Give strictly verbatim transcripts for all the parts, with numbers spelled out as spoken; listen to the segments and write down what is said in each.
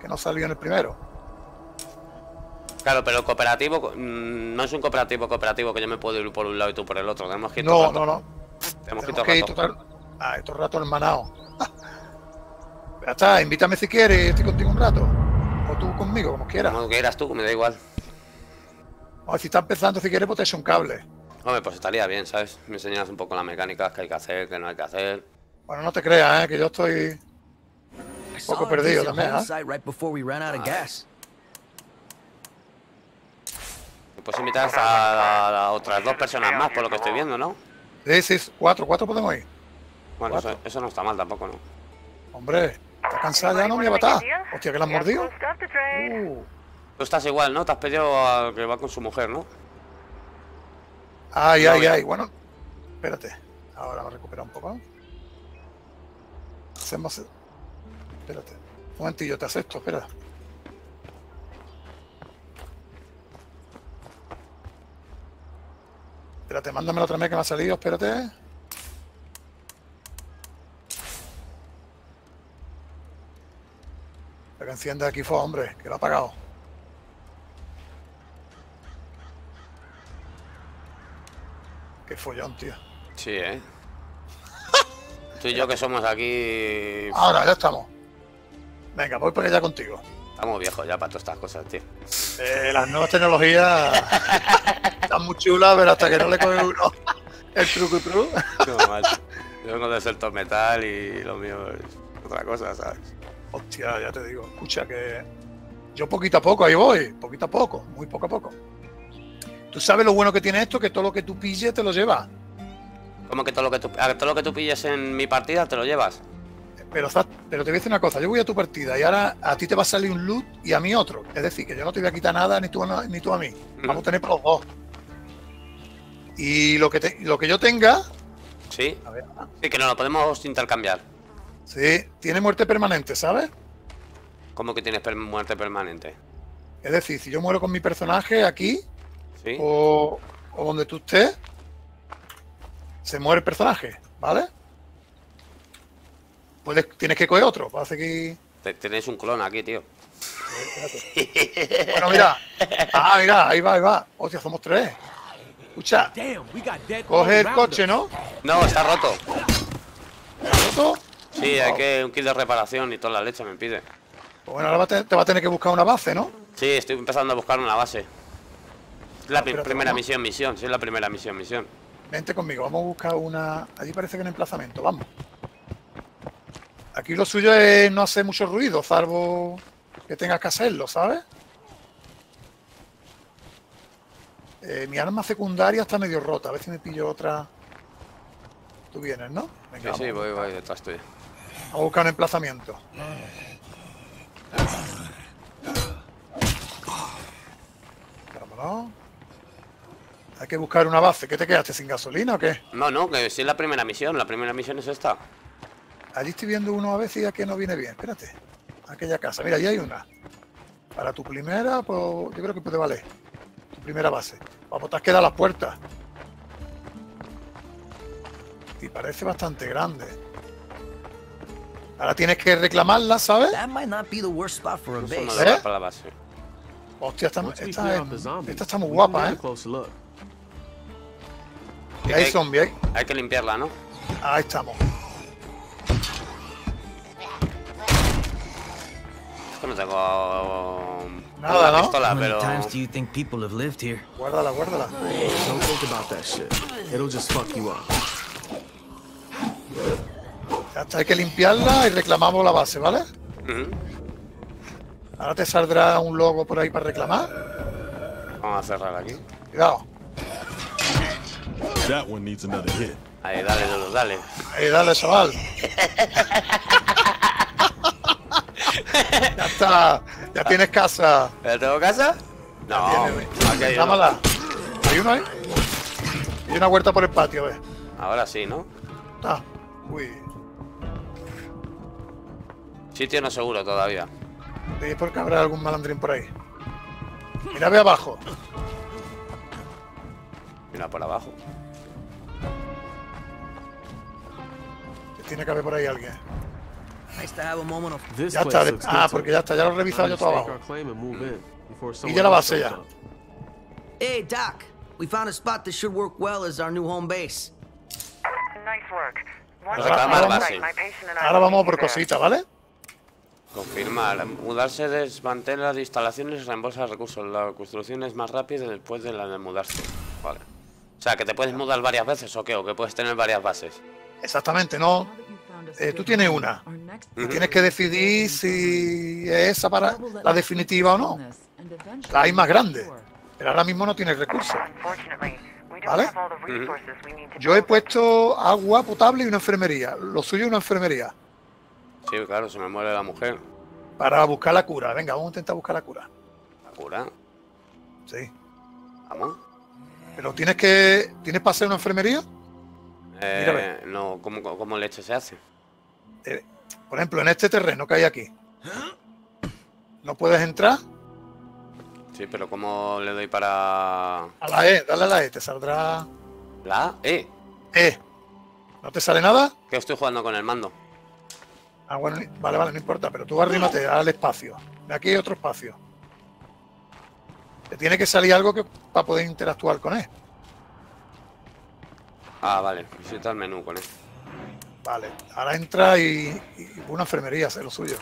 no salió en el primero. Claro, pero el cooperativo mmm, no es un cooperativo cooperativo que yo me puedo ir por un lado y tú por el otro. Tenemos que ir No, todo no, no. Tenemos, Tenemos que ir rato. total... Ah, todo el rato hermanado. Ya está, invítame si quieres, estoy contigo un rato. O tú conmigo, como quieras. Como quieras tú, me da igual. O si está empezando, si quieres, pues te echo un cable. Hombre, pues estaría bien, ¿sabes? Me enseñas un poco las mecánicas que hay que hacer, que no hay que hacer. Bueno, no te creas, ¿eh? Que yo estoy un poco perdido también, ¿eh? Pues invitar a, a otras dos personas más, por lo que estoy viendo, ¿no? Sí, sí, cuatro, cuatro podemos ir. Bueno, eso, eso no está mal tampoco, ¿no? Hombre, ¿estás cansada ya, no, mi avatar? Hostia, que la has mordido. Uh. Tú estás igual, ¿no? Te has pedido al que va con su mujer, ¿no? Ay, no, ay, ya. ay. Bueno, espérate. Ahora me recupera un poco. Hacemos... Espérate. Un momentillo, te acepto, espera. Espérate, mándame otra vez que me ha salido, espérate. La que enciende aquí fue, hombre, que lo ha apagado. Qué follón, tío. Sí, ¿eh? Tú y yo que somos aquí... Ahora, ya estamos. Venga, voy por allá contigo. Estamos viejos ya para todas estas cosas, tío. Eh, las nuevas tecnologías están muy chulas, pero hasta que no le coge uno el truco y truco. No, mal. Yo vengo del sector metal y lo mío es otra cosa, ¿sabes? Hostia, ya te digo. Escucha que yo poquito a poco, ahí voy. Poquito a poco, muy poco a poco. ¿Tú sabes lo bueno que tiene esto? Que todo lo que tú pilles te lo llevas. ¿Cómo que todo lo que tú, a, todo lo que tú pilles en mi partida te lo llevas? Pero, pero te voy a decir una cosa, yo voy a tu partida y ahora a ti te va a salir un loot y a mí otro. Es decir, que yo no te voy a quitar nada ni tú, ni tú a mí. Mm. Vamos a tener para los dos. Y lo que, te, lo que yo tenga... Sí, a ver. Sí, que no lo podemos intercambiar. Sí, tiene muerte permanente, ¿sabes? ¿Cómo que tienes per muerte permanente? Es decir, si yo muero con mi personaje aquí, ¿sí? o, o donde tú estés, se muere el personaje, ¿vale? Puedes, tienes que coger otro para seguir... Tenéis un clon aquí, tío. Bueno, mira. Ah, mira, ahí va, ahí va. Hostia, somos tres. Escucha. Coge el coche, ¿no? No, está roto. ¿Está roto? Sí, hay que un kit de reparación y toda la leche me pide. Pues bueno, ahora te, te va a tener que buscar una base, ¿no? Sí, estoy empezando a buscar una base. Es la no, espérate, primera vamos. misión, misión. Sí, es la primera misión, misión. Vente conmigo, vamos a buscar una... Allí parece que hay un emplazamiento, vamos. Aquí lo suyo es no hacer mucho ruido, salvo que tengas que hacerlo, ¿sabes? Eh, mi arma secundaria está medio rota, a ver si me pillo otra. Tú vienes, ¿no? Venga, sí, sí, voy, voy, detrás tuyo. Vamos a buscar un emplazamiento. Vámonos. Hay que buscar una base. ¿Qué te quedaste, sin gasolina o qué? No, no, que sí es la primera misión. La primera misión es esta. Allí estoy viendo uno a ver si aquí no viene bien. Espérate. Aquella casa. Mira, allí hay una. Para tu primera, pues yo creo que puede valer. Tu primera base. Vamos, te has quedado a las puertas. Y parece bastante grande. Ahora tienes que reclamarla, ¿sabes? That might not be the worst spot for a base. No ¿Eh? para la base. Hostia, esta, esta, es, esta está muy guapa, ¿eh? Y hay zombies, ¿eh? Hay que limpiarla, ¿no? Ahí estamos. Es que no tengo... Nada, ¿no? Pistola, pero... Guárdala, guárdala. Ya está, hay que limpiarla y reclamamos la base, ¿vale? Uh-huh. Ahora te saldrá un logo por ahí para reclamar. Vamos a cerrar aquí. Cuidado. Ahí, dale, dale, dale. Ahí, dale, chaval. Ya está. Ya tienes casa. ¿Pero tengo casa? No. Aquí hay uno. ¿Hay uno ahí? Y una huerta por el patio, ¿ves? Ahora sí, ¿no? Ah. Uy. Sitio no seguro todavía. ¿Veis por qué habrá algún malandrín por ahí? Mira, ve abajo. Mira por abajo. Tiene que haber por ahí alguien. Nice to have a moment of... This Ya place está. looks Ah, good porque to ya está. Ya lo he me. revisado yo Let's todo stake abajo. our claim and move in before Y someone ya la else base shows ya. up. Hey, Doc. We found a spot that should work well as our new home base. Nice work. Once Ahora- on ahora- site, my patient and I Ahora will vamos meet por you there. cositas, ¿vale? Confirmar. Mudarse desmantela las instalaciones, reembolsa recursos. La construcción es más rápida después de la de mudarse. Vale. O sea, que te puedes mudar varias veces o qué, o que puedes tener varias bases. Exactamente, no. Eh, tú tienes una. Y tienes que decidir si es esa para la definitiva o no. La hay más grande. Pero ahora mismo no tienes recursos. Unfortunately, we don't ¿Vale? have all the resources we need to Yo he build it. puesto agua potable y una enfermería. Lo suyo es una enfermería. Sí, claro, se me muere la mujer. Para buscar la cura. Venga, vamos a intentar buscar la cura. La cura. Sí. Vamos. Pero tienes que. ¿Tienes para hacer una enfermería? Mira, ve. Eh, no, ¿cómo, ¿cómo leche se hace? Eh, por ejemplo, en este terreno que hay aquí. No puedes entrar. Sí, pero ¿cómo le doy para A la E, dale a la E, te saldrá. la A? Eh, E. ¿No te sale nada? que estoy jugando con el mando. Ah, bueno, ni- vale, vale, no importa, pero tú arrímate al espacio. De aquí hay otro espacio. Te tiene que salir algo que para poder interactuar con él. Ah, vale, visita el menú con él. Vale, ahora entra y, y una enfermería, es lo suyo.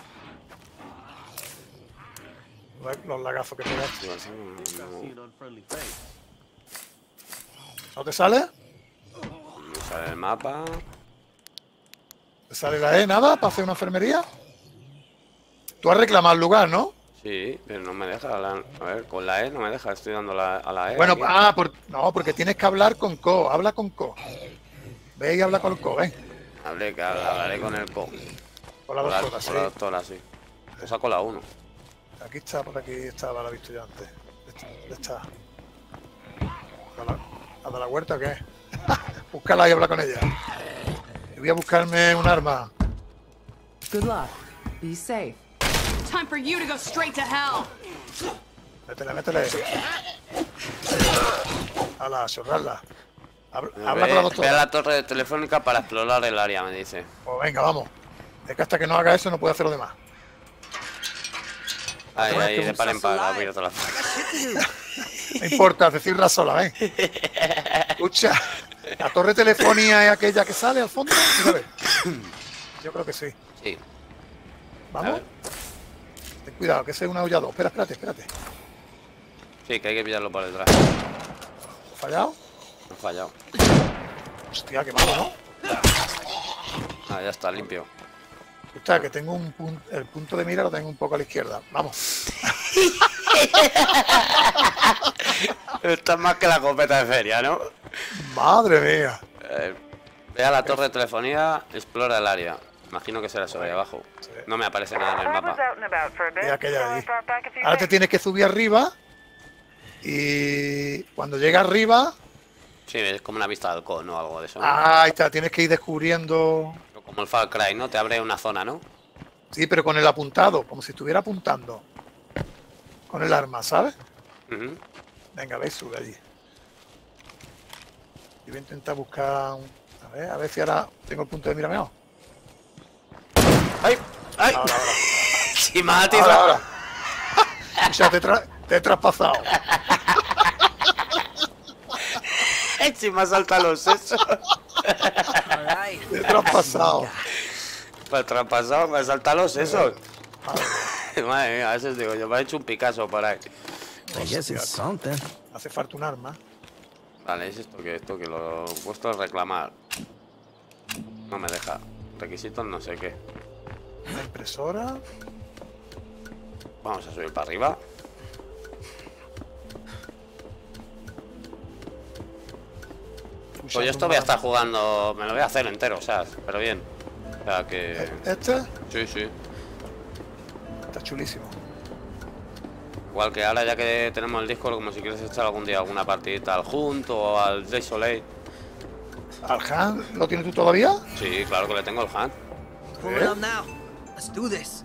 Los- Los lagazos que te das. Sí, así, See no, an unfriendly face. ¿No te sale? no sale el mapa. ¿Te sale la E? ¿Nada para hacer una enfermería? Tú has reclamado el lugar, ¿no? Sí, pero no me deja. la- a ver, con la E no me deja, estoy dando la, a la E. Bueno, aquí. ah, por- no, porque tienes que hablar con Co. Habla con Co. Ve y habla con Co, ven. Hablé, que habla- hablaré con el co. Con la Con la, doctora, sí. con la doctora, sí. Pues saco la uno. Aquí está, por aquí estaba, la he visto yo antes. ¿Dónde está? ¿A la, a de la huerta o qué? Búscala y habla con ella. Y voy a buscarme un arma. Good luck. Be safe. Time for you to go straight to hell. Métele, métele. A la chorrarla. Habla, Ve, habla con la ve a doctora. la torre telefónica para explorar el área, me dice. Pues venga, vamos. Es que hasta que no haga eso no puede hacer lo demás. Ahí, Joder, ahí, que de un par en par, sazo voy a toda la- No importa, decirla sola, ven. Escucha, la torre telefónica es aquella que sale al fondo. Mira, a ver. Yo creo que sí. Sí. A Vamos. ver. Ten cuidado, que ese es un aullador. Espera, espérate, espérate. Sí, que hay que pillarlo por detrás. ¿Fallado? Me he fallado. Hostia, qué malo, ¿no? Ah, ya está, limpio. Escucha, que tengo un punto, el punto de mira lo tengo un poco a la izquierda. Vamos. Esto es más que la copeta de feria, ¿no? Madre mía. Eh, ve a la torre de telefonía, explora el área. Imagino que será eso de ahí abajo. No me aparece nada en el I was mapa. out and about for a bit, Es aquella so de I ahí. brought back a few Ahora te things. tienes que subir arriba. Y cuando llega arriba, Sí, es como una vista de halcón o algo de eso. ah, ahí está, tienes que ir descubriendo. Como el Far Cry, ¿no? Te abre una zona, ¿no? Sí, pero con el apuntado, como si estuviera apuntando. Con el arma, ¿sabes? Ujú. Venga, ve, sube allí. Y voy a intentar buscar un... A ver, a ver si ahora tengo el punto de mira mejor. ¡Ay! ¡Ay! Ahora, ahora. ¡Sí, Mati! Ahora, ahora. O sea, te, tra- te he traspasado. ¡Sí, me ha saltado los sesos! All right. Te he traspasado. Pues traspasado, me ha saltado los sesos. Madre mía, a veces digo, yo me he hecho un Picasso por ahí. I guess it's something. Hace falta un arma. Vale, es esto que esto que lo he puesto a reclamar. No me deja. Requisitos no sé qué. Una impresora. Vamos a subir para arriba. Pues yo esto voy a estar jugando, me lo voy a hacer entero, o sea, pero bien. O sea que... Este Sí, sí. está chulísimo. Igual que ahora ya que tenemos el Discord, como si quieres echar algún día alguna partidita al Hunt o al Desolate. ¿Al Han lo tienes tú todavía? Sí, claro que le tengo el Hunt. Pull it up now. Let's do this.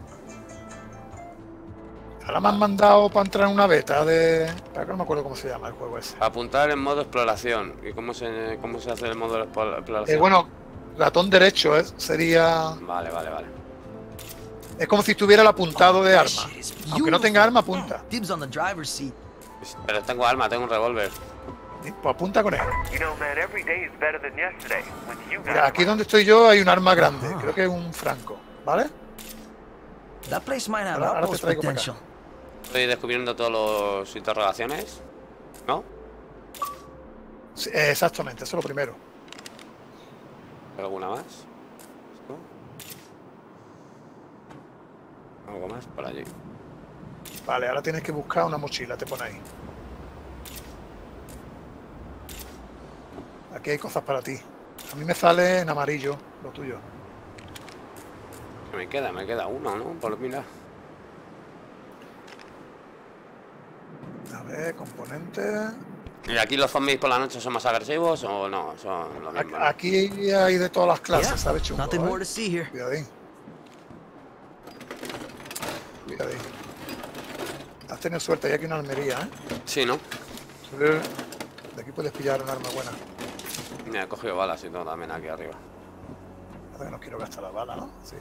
Ahora me han mandado para entrar en una beta de... Espera, que no me acuerdo cómo se llama el juego ese. Apuntar en modo exploración. ¿Y cómo se, cómo se hace el modo de expo- exploración? Eh, bueno, ratón derecho ¿eh? sería... Vale, vale, vale. Es como si tuviera el apuntado de arma. Shit is Aunque no tenga arma, beautiful. apunta. Dibs on the driver's seat. Pero tengo arma, tengo un revólver. Pues apunta con él. You know, man, every day is better than yesterday. With you Mira, guys. aquí donde estoy yo hay un arma grande. Creo que es un franco, ¿vale? That place might have Ahora- ahora te outpost traigo para acá. potential. Estoy descubriendo todos los interrogaciones. ¿No? Sí, eh, exactamente, eso es lo primero. ¿Alguna más? ¿Esto? Algo más por allí. Vale, ahora tienes que buscar una mochila, te pone ahí. Aquí hay cosas para ti. A mí me sale en amarillo lo tuyo. Me queda, me queda uno, ¿no? Por mirar. A ver, componentes. ¿Y aquí los zombies por la noche son más agresivos o no? Son lo mismo, ¿no? Aquí hay de todas las clases, Yeah, ¿sabes, chungo? nothing more ¿eh? to see here. Cuidadín. Cuidadín. Has tenido suerte, hay aquí una armería, ¿eh? Sí, ¿no? De aquí puedes pillar un arma buena. Me he cogido balas y todo también aquí arriba. Ahora que no quiero gastar la bala, ¿no? Sí.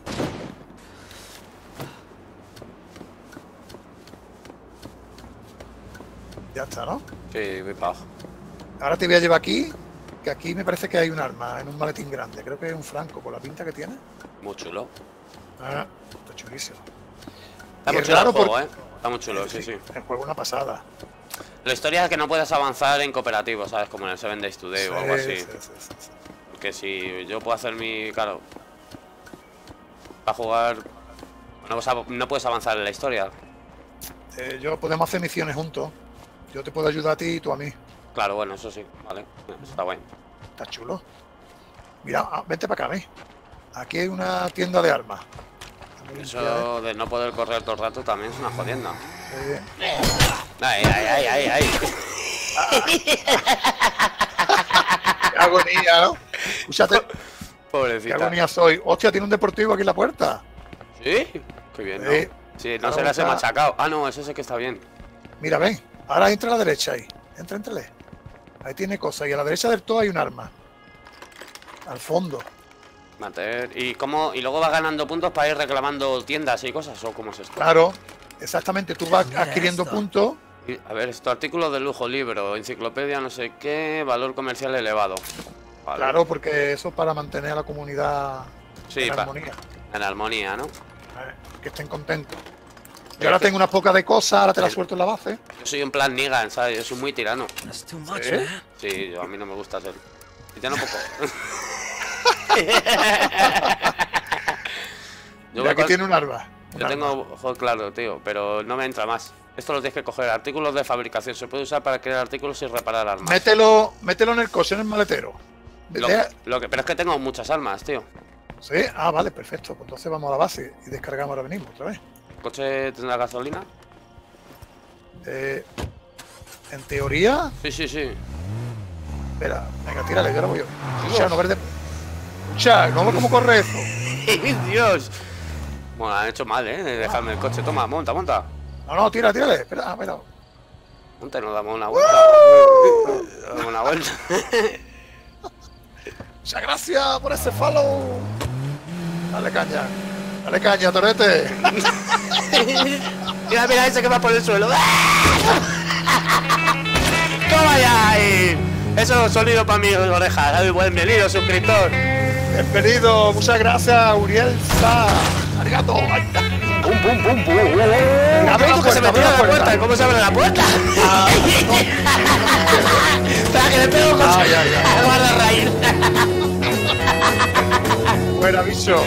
Ya está, ¿no? Sí, voy para abajo. Ahora te voy a llevar aquí, que aquí me parece que hay un arma en un maletín grande. Creo que es un franco, por la pinta que tiene. Muy chulo. Ah, está chulísimo. Está Y muy es chulo el raro juego, porque- ¿eh? Está muy chulo, sí, sí. El juego es una pasada. La historia es que no puedes avanzar en cooperativo, ¿sabes? Como en el Seven Days Today o algo así. Sí, sí, sí, sí, sí. Porque si yo puedo hacer mi... Claro. Para jugar... No, pues, av- no puedes avanzar en la historia. Eh, yo podemos hacer misiones juntos. Yo te puedo ayudar a ti y tú a mí. Claro, bueno, eso sí. Vale. Eso está bueno. Está chulo. Mira, ah, vente para acá, ¿ves? Aquí hay una tienda de armas. Eso de no poder correr todo el rato también es una jodienda. Eh, Ay, ay, ay, ay, ay. qué agonía, ¿no? Escúchate, qué Pobrecita. agonía soy. Hostia, tiene un deportivo aquí en la puerta. ¿Sí? Qué bien, ¿no? Sí. Sí, no Claro, se las he está- machacado. Ah, no, eso sí que está bien. Mira, ven. Ahora entra a la derecha ahí. Entra, entrale. Ahí tiene cosas. Y a la derecha del todo hay un arma. Al fondo. Mantener. ¿Y cómo? ¿Y luego vas ganando puntos para ir reclamando tiendas y cosas? ¿O cómo es esto? Claro. Exactamente. Tú vas Mira adquiriendo esto. puntos. Y, a ver, esto, artículos de lujo, libro, enciclopedia, no sé qué, valor comercial elevado. Vale. Claro, porque eso es para mantener a la comunidad Sí, en pa- armonía. En armonía, ¿no? Eh, Que estén contentos. Yo ahora tengo unas pocas de cosas. Ahora te las suelto en la base. Yo soy en plan Negan, ¿sabes? Yo soy muy tirano. That's too much, ¿Eh? man. Sí, yo, a mí no me gusta ser. Tirano poco. yo Y voy aquí con- tiene un arma. un Yo arma. tengo ojo claro, tío, pero no me entra más. Esto lo tienes que coger. Artículos de fabricación. Se puede usar para crear artículos y reparar armas. Mételo, mételo en el coche, en el maletero. Lo, De- lo que, pero es que tengo muchas armas, tío. Sí, ah, vale, perfecto. Pues entonces vamos a la base y descargamos ahora mismo otra vez. ¿El coche tendrá gasolina? Eh, en teoría, Sí, sí, sí. espera, venga, tírale, yo ahora voy yo. Escucha, no ver de... Escucha, no ves cómo corre eso. Dios. Bueno, han hecho mal, ¿eh? De dejarme el coche. Toma, monta, monta. No, no, tira, tírale. Espera, ah, espera. Monta y nos damos una vuelta. Damos una vuelta. Muchas gracias por ese follow. Dale caña. Dale caña, Torete. Mira, mira ese que va por el suelo. ¡Toma ya! ahí! Eso es sonido para mis orejas. Bienvenido, suscriptor. Bienvenido, muchas gracias, Uriel Sa. Arigato. Ay, ¡Pum, pum, pum, pum! Abre la ¡Abre que se me puerta, abre tira la la puerta. puerta! ¿Cómo se abre la puerta? Espera, que le pego con Ay, ay, ay. guarda raíz. Fuera, bicho.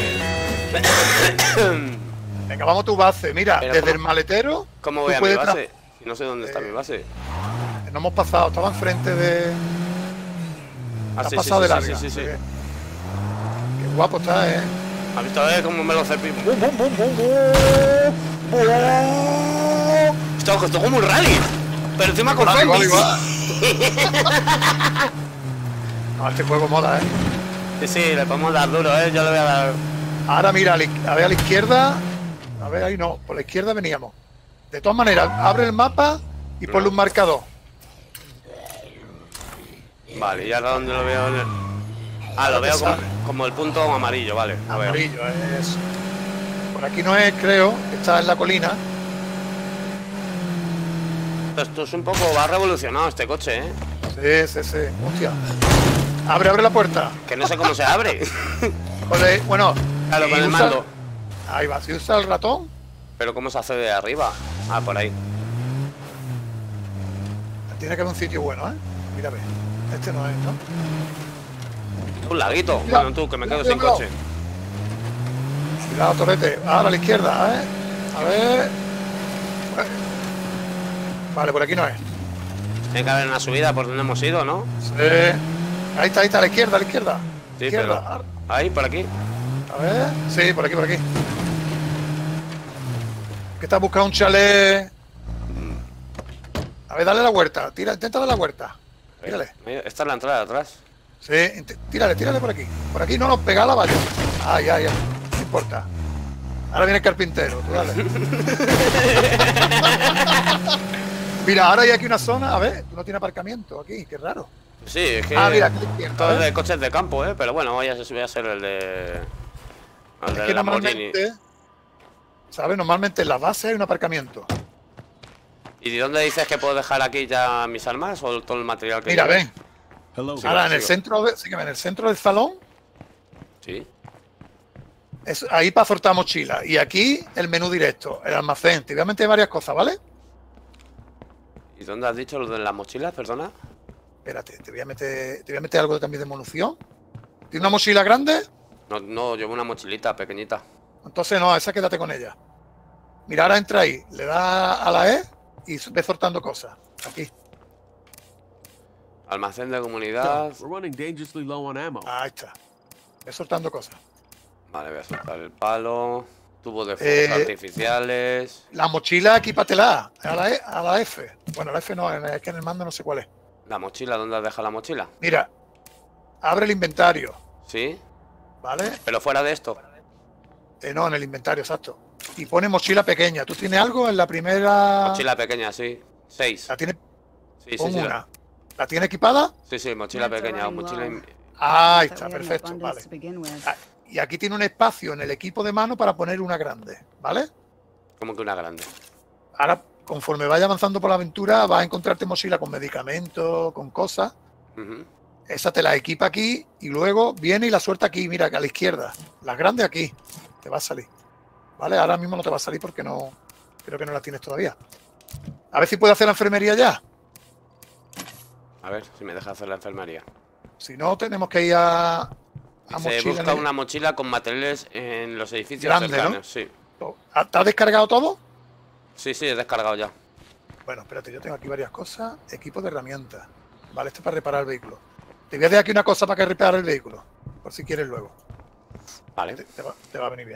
Venga, vamos a tu base. Mira, Pero desde ¿cómo- el maletero. ¿Cómo tú voy a mi puedes tra- base? Y no sé dónde está Eh, mi base. No hemos pasado, estaba enfrente de. Ah, Has sí, sí, pasado sí, de sí, larga. sí, sí, sí. Qué qué guapo está, eh. ¿Has visto a ver cómo me lo cepillo? ¡Bum, bum, bum, bum, bum! ¡Bum! Esto, esto es como un rally. Pero encima con Igual, igual, zombies. igual. No, este juego mola, eh. Sí, sí, le podemos dar duro, ¿eh? Yo le voy a dar... Ahora mira, a, la iz- a ver a la izquierda. A ver, ahí no, por la izquierda veníamos. De todas maneras, abre el mapa y ponle un marcador. Vale, ¿y ahora dónde lo veo? En el- Ah, lo Ahora veo te como, sale. como el punto amarillo, vale. A ver. Amarillo, es. Por Por aquí no es, creo, está en la colina. Esto es un poco... Va revolucionado este coche, ¿eh? Sí, sí, sí. Hostia. Abre, abre la puerta. Que no sé cómo se abre. Joder, bueno. Claro, y con el usa- mando. Ahí va, si usa el ratón, Pero ¿cómo se hace de arriba? Ah, por ahí. tiene que haber un sitio bueno, ¿eh? Mira, ve. Este no es, ¿no? Un laguito. Mira, Bueno, tú, que me quedo mira, sin mira. coche. Cuidado, torrete. Ahora a la izquierda, ¿eh? A ver. Vale, por aquí no es. Tiene que haber una subida por donde hemos ido, ¿no? Sí. Ahí está, ahí está, a la izquierda, a la izquierda. Sí, izquierda. pero... Ahí, por aquí. A ver. Sí, por aquí, por aquí. Que está buscando un chalet. A ver, dale la huerta. Tira, intenta darle la huerta. Tírale. Ahí, esta es la entrada de atrás. Sí, int- tírale, tírale por aquí. Por aquí no nos pega la valla. Ah, ya, ya. No importa. Ahora viene el carpintero. Tú dale. Mira, ahora hay aquí una zona. A ver, no tiene aparcamiento aquí. Qué raro. Sí, es que... Ah, mira, aquí a la izquierda, Todo es ¿eh? de coches de campo, ¿eh? Pero bueno, voy a, voy a ser el de... El Es de que Lamborghini. normalmente, ¿sabes? Normalmente en la base hay un aparcamiento. ¿Y de dónde dices que puedo dejar aquí ya mis armas o todo el material que Mira, lleve? ven. Hello. Sí. Ahora en el sigo. centro, de, sí, que en el centro del salón, Sí. es ahí para soltar mochila. Y aquí el menú directo, el almacén. Te voy a meter varias cosas, ¿vale? ¿Y dónde has dicho lo de las mochilas, perdona? Espérate, te voy a meter, te voy a meter algo también de munición. ¿Tienes una mochila grande? No, no, llevo una mochilita pequeñita. Entonces no, esa quédate con ella. Mira, ahora entra ahí, le da a la E y ve soltando cosas. Aquí. Almacén de comunidad. We're running dangerously low on ammo. Ahí está. Ve soltando cosas. Vale, voy a soltar el palo. Tubos de fuegos Eh, artificiales. La mochila, equípatela. A la, E- a la F. Bueno, la F no, es que en el mando no sé cuál es. La mochila, ¿dónde has dejado la mochila? Mira, abre el inventario, ¿Sí? ¿vale? Pero fuera de esto. Eh, no, en el inventario, exacto. Y pone mochila pequeña. ¿Tú tienes algo en la primera? Mochila pequeña, sí. Seis. ¿La tienes? Sí, sí, Pon sí. una. La... ¿La tiene equipada? Sí, sí, mochila pequeña. Mochila... in- Ah, ahí está, perfecto, vale. Ah, y aquí tiene un espacio en el equipo de mano para poner una grande, ¿vale? Como que una grande. Ahora, conforme vaya avanzando por la aventura, vas a encontrarte mochila con medicamentos, con cosas. Ujú. Esa te la equipa aquí y luego viene y la suelta aquí, mira, que a la izquierda. Las grandes aquí, te va a salir. ¿Vale? Ahora mismo no te va a salir porque no, creo que no la tienes todavía. A ver si puedo hacer la enfermería ya. A ver si me deja hacer la enfermería. Si no, tenemos que ir a, a Se mochila. busca en el- una mochila con materiales en los edificios Grande, ¿no? cercanos. Sí. ¿Te has descargado todo? Sí, sí, he descargado ya. Bueno, espérate, yo tengo aquí varias cosas. Equipo de herramientas. Vale, esto es para reparar el vehículo. Te voy a dejar aquí una cosa para que reparar el vehículo. Por si quieres luego. Vale. Te, te va, te va a venir bien.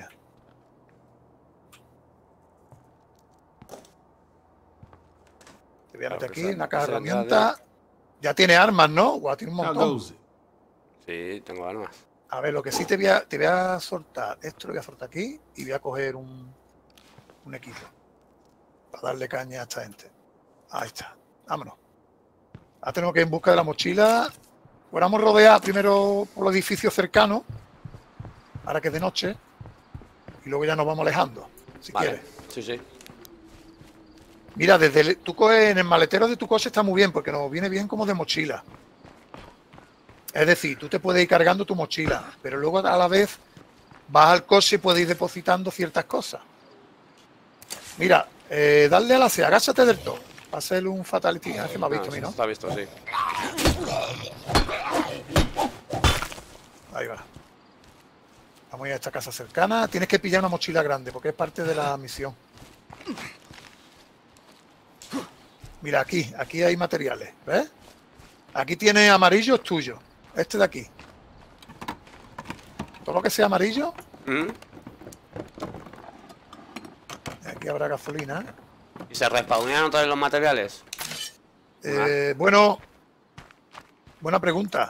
Te voy a Claro meter que aquí esa- una caja de esa herramientas. Ya tiene armas, ¿no? Guau, tiene un How montón. goes it? Sí, tengo armas. A ver, lo que sí te voy a, te voy a soltar. Esto lo voy a soltar aquí y voy a coger un, un equipo. Para darle caña a esta gente. Ahí está. Vámonos. Ahora tenemos que ir en busca de la mochila. Fuéramos rodear primero por los edificios cercanos. Ahora que es de noche. Y luego ya nos vamos alejando. Si Vale. quieres. Sí, sí. Mira, desde el, tu coche, en el maletero de tu coche está muy bien, porque nos viene bien como de mochila. Es decir, tú te puedes ir cargando tu mochila, pero luego a la vez vas al coche y puedes ir depositando ciertas cosas. Mira, eh, dale a la C, agáchate del todo. Va a ser un fatality. Ah, que me ha visto Ah, a mí, sí, ¿no? está visto, sí. Ahí va. Vamos a ir a esta casa cercana. Tienes que pillar una mochila grande, porque es parte de la misión. Mira, aquí, aquí hay materiales, ¿ves? Aquí tiene amarillo, es tuyo. Este de aquí. Todo lo que sea amarillo, ¿Mm? aquí habrá gasolina. ¿Y se respawnean otra vez los materiales? Eh, bueno, buena pregunta.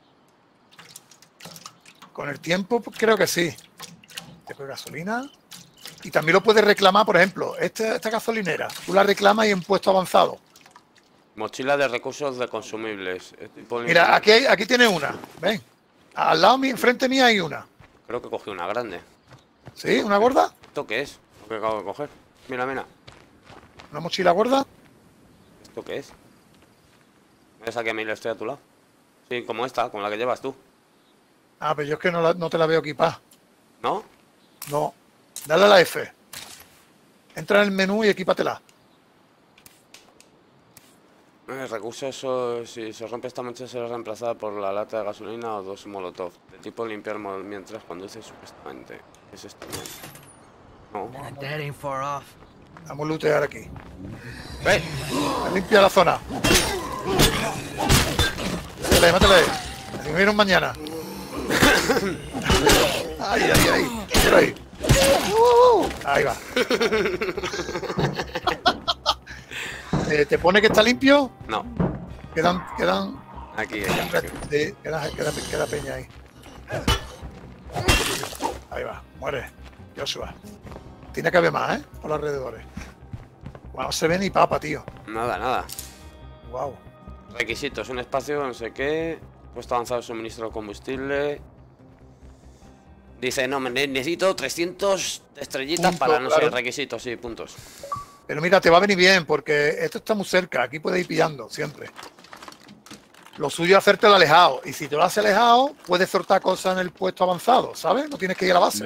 Con el tiempo, pues, creo que sí. Tengo gasolina. Y también lo puedes reclamar, por ejemplo, esta, esta gasolinera. Tú la reclamas y en puesto avanzado. Mochila de recursos de consumibles. Estoy poniendo- Mira, aquí, hay, aquí tiene una. Ven. Al lado mío, enfrente mía hay una. Creo que cogí una grande. ¿Sí? ¿Una gorda? ¿Esto qué es? Lo que acabo de coger. Mira, mira. ¿Una mochila gorda? ¿Esto qué es? Esa que a mí le estoy a tu lado. Sí, como esta, como la que llevas tú. Ah, pero yo es que no, la- no te la veo equipada. ¿No? No. Dale a la F. Entra en el menú y equípatela. El recurso eso, si se rompe esta mancha será reemplazada por la lata de gasolina o dos molotov. De tipo limpiar mo- mientras conduce supuestamente. ¿Qué es esto? No. That ain't far off. Vamos a lootear aquí. ¡Eh! Limpia la zona. Mátale, mátale. Así me vieron mañana. Ay, ay, ay. Por ahí. Uh, ahí va. Eh, ¿Te pone que está limpio? No. Quedan, quedan, Aquí, aquí, aquí. sí, queda, queda, queda peña ahí. Ahí va, muere. Joshua. Tiene que haber más, ¿eh? Por los alrededores. Wow, no se ve ni papa, tío. Nada, nada. Wow. Requisitos, un espacio, no sé qué. Puesto avanzado de suministro de combustible. Dice, no, me ne- necesito trescientos estrellitas Punto, para no sé, claro. requisitos, sí, puntos. Pero mira, te va a venir bien porque esto está muy cerca. Aquí puedes ir pillando siempre. Lo suyo es hacértelo alejado. Y si te lo haces alejado, puedes soltar cosas en el puesto avanzado, ¿sabes? No tienes que ir a la base.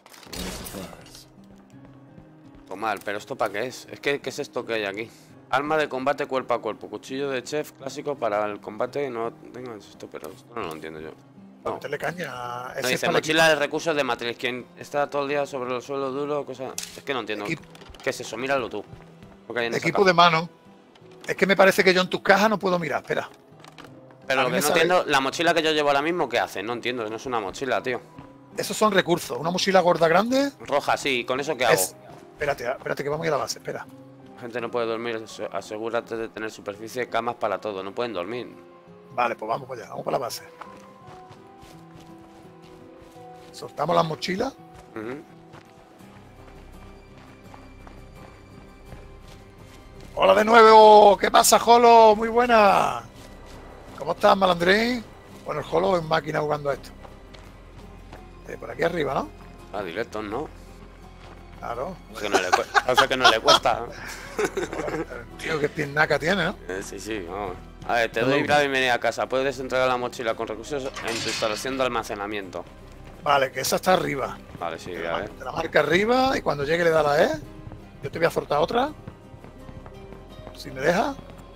Pues mal, pero ¿esto para qué es? Es que, ¿qué es esto que hay aquí? Arma de combate cuerpo a cuerpo. Cuchillo de chef clásico para el combate. No tengo esto, pero esto no lo entiendo yo. No. Meterle caña. Ese No, es dice para el mochila de recursos de materiales. Quien está todo el día sobre el suelo duro, cosa. Es que no entiendo. Equipo. ¿Qué es eso? Míralo tú. Lo que hay en esa equipo caja. de mano. Es que me parece que yo en tus cajas no puedo mirar. Espera. Pero a lo mí que me no sale- entiendo, la mochila que yo llevo ahora mismo, ¿qué hace? No entiendo, no es una mochila, tío. Esos son recursos. Una mochila gorda grande. Roja, sí, ¿con eso qué hago? Es... Espérate, espérate que vamos a ir a la base. Espera. La gente no puede dormir, ase- asegúrate de tener superficie, camas para todo, no pueden dormir. Vale, pues vamos para allá. Vamos para la base. Soltamos las mochilas. Ujú. Hola de nuevo. ¿Qué pasa, Jolo? Muy buena. ¿Cómo estás, malandrín? Bueno, el Jolo es máquina jugando a esto. Eh, por aquí arriba, ¿no? Ah, directos, ¿no? Claro. Parece que no le, cu- parece que no le cuesta. Tío, qué piernaca tiene, ¿no? Eh, sí, sí, vamos. A ver, te doy la bienvenida a casa. Puedes entregar la mochila con recursos en tu instalación de almacenamiento. Vale, que esa está arriba. Vale, sí, Te a la, ver. te la marca arriba y cuando llegue le da la E. Yo te voy a soltar otra. Si me deja.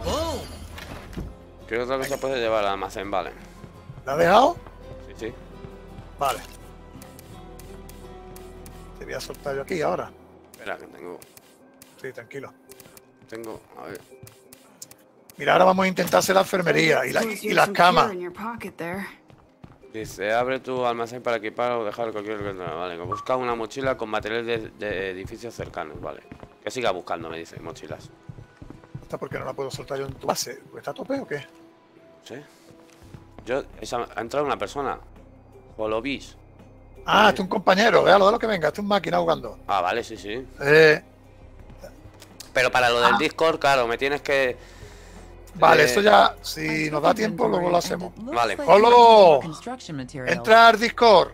¿Qué otra cosa puedes llevar al almacén? Vale. ¿La has dejado? Sí, sí. Vale. Te voy a soltar yo aquí ahora. Espera, que tengo. Sí, tranquilo. Tengo. A ver. Mira, ahora vamos a intentar hacer la enfermería y, la- y las camas. In your pocket there. Dice, abre tu almacén para equipar o dejar cualquier cosa. Vale, busca una mochila con materiales de, de edificios cercanos. Vale. Que siga buscando, me dice, mochilas. ¿Está porque no la puedo soltar yo en tu base? ¿Pues ¿Está a tope o qué? No sé. Yo, esa, ha entrado una persona. Holobis. Ah, este es un compañero. Véalo, de lo que venga. Este es un máquina jugando. Ah, vale, sí, sí. Eh, Pero para lo del Discord, claro, me tienes que. vale, Eh, eso ya, si nos da tiempo, luego lo hacemos. Vale. ¡Holo! Construction materials. Entra al Discord.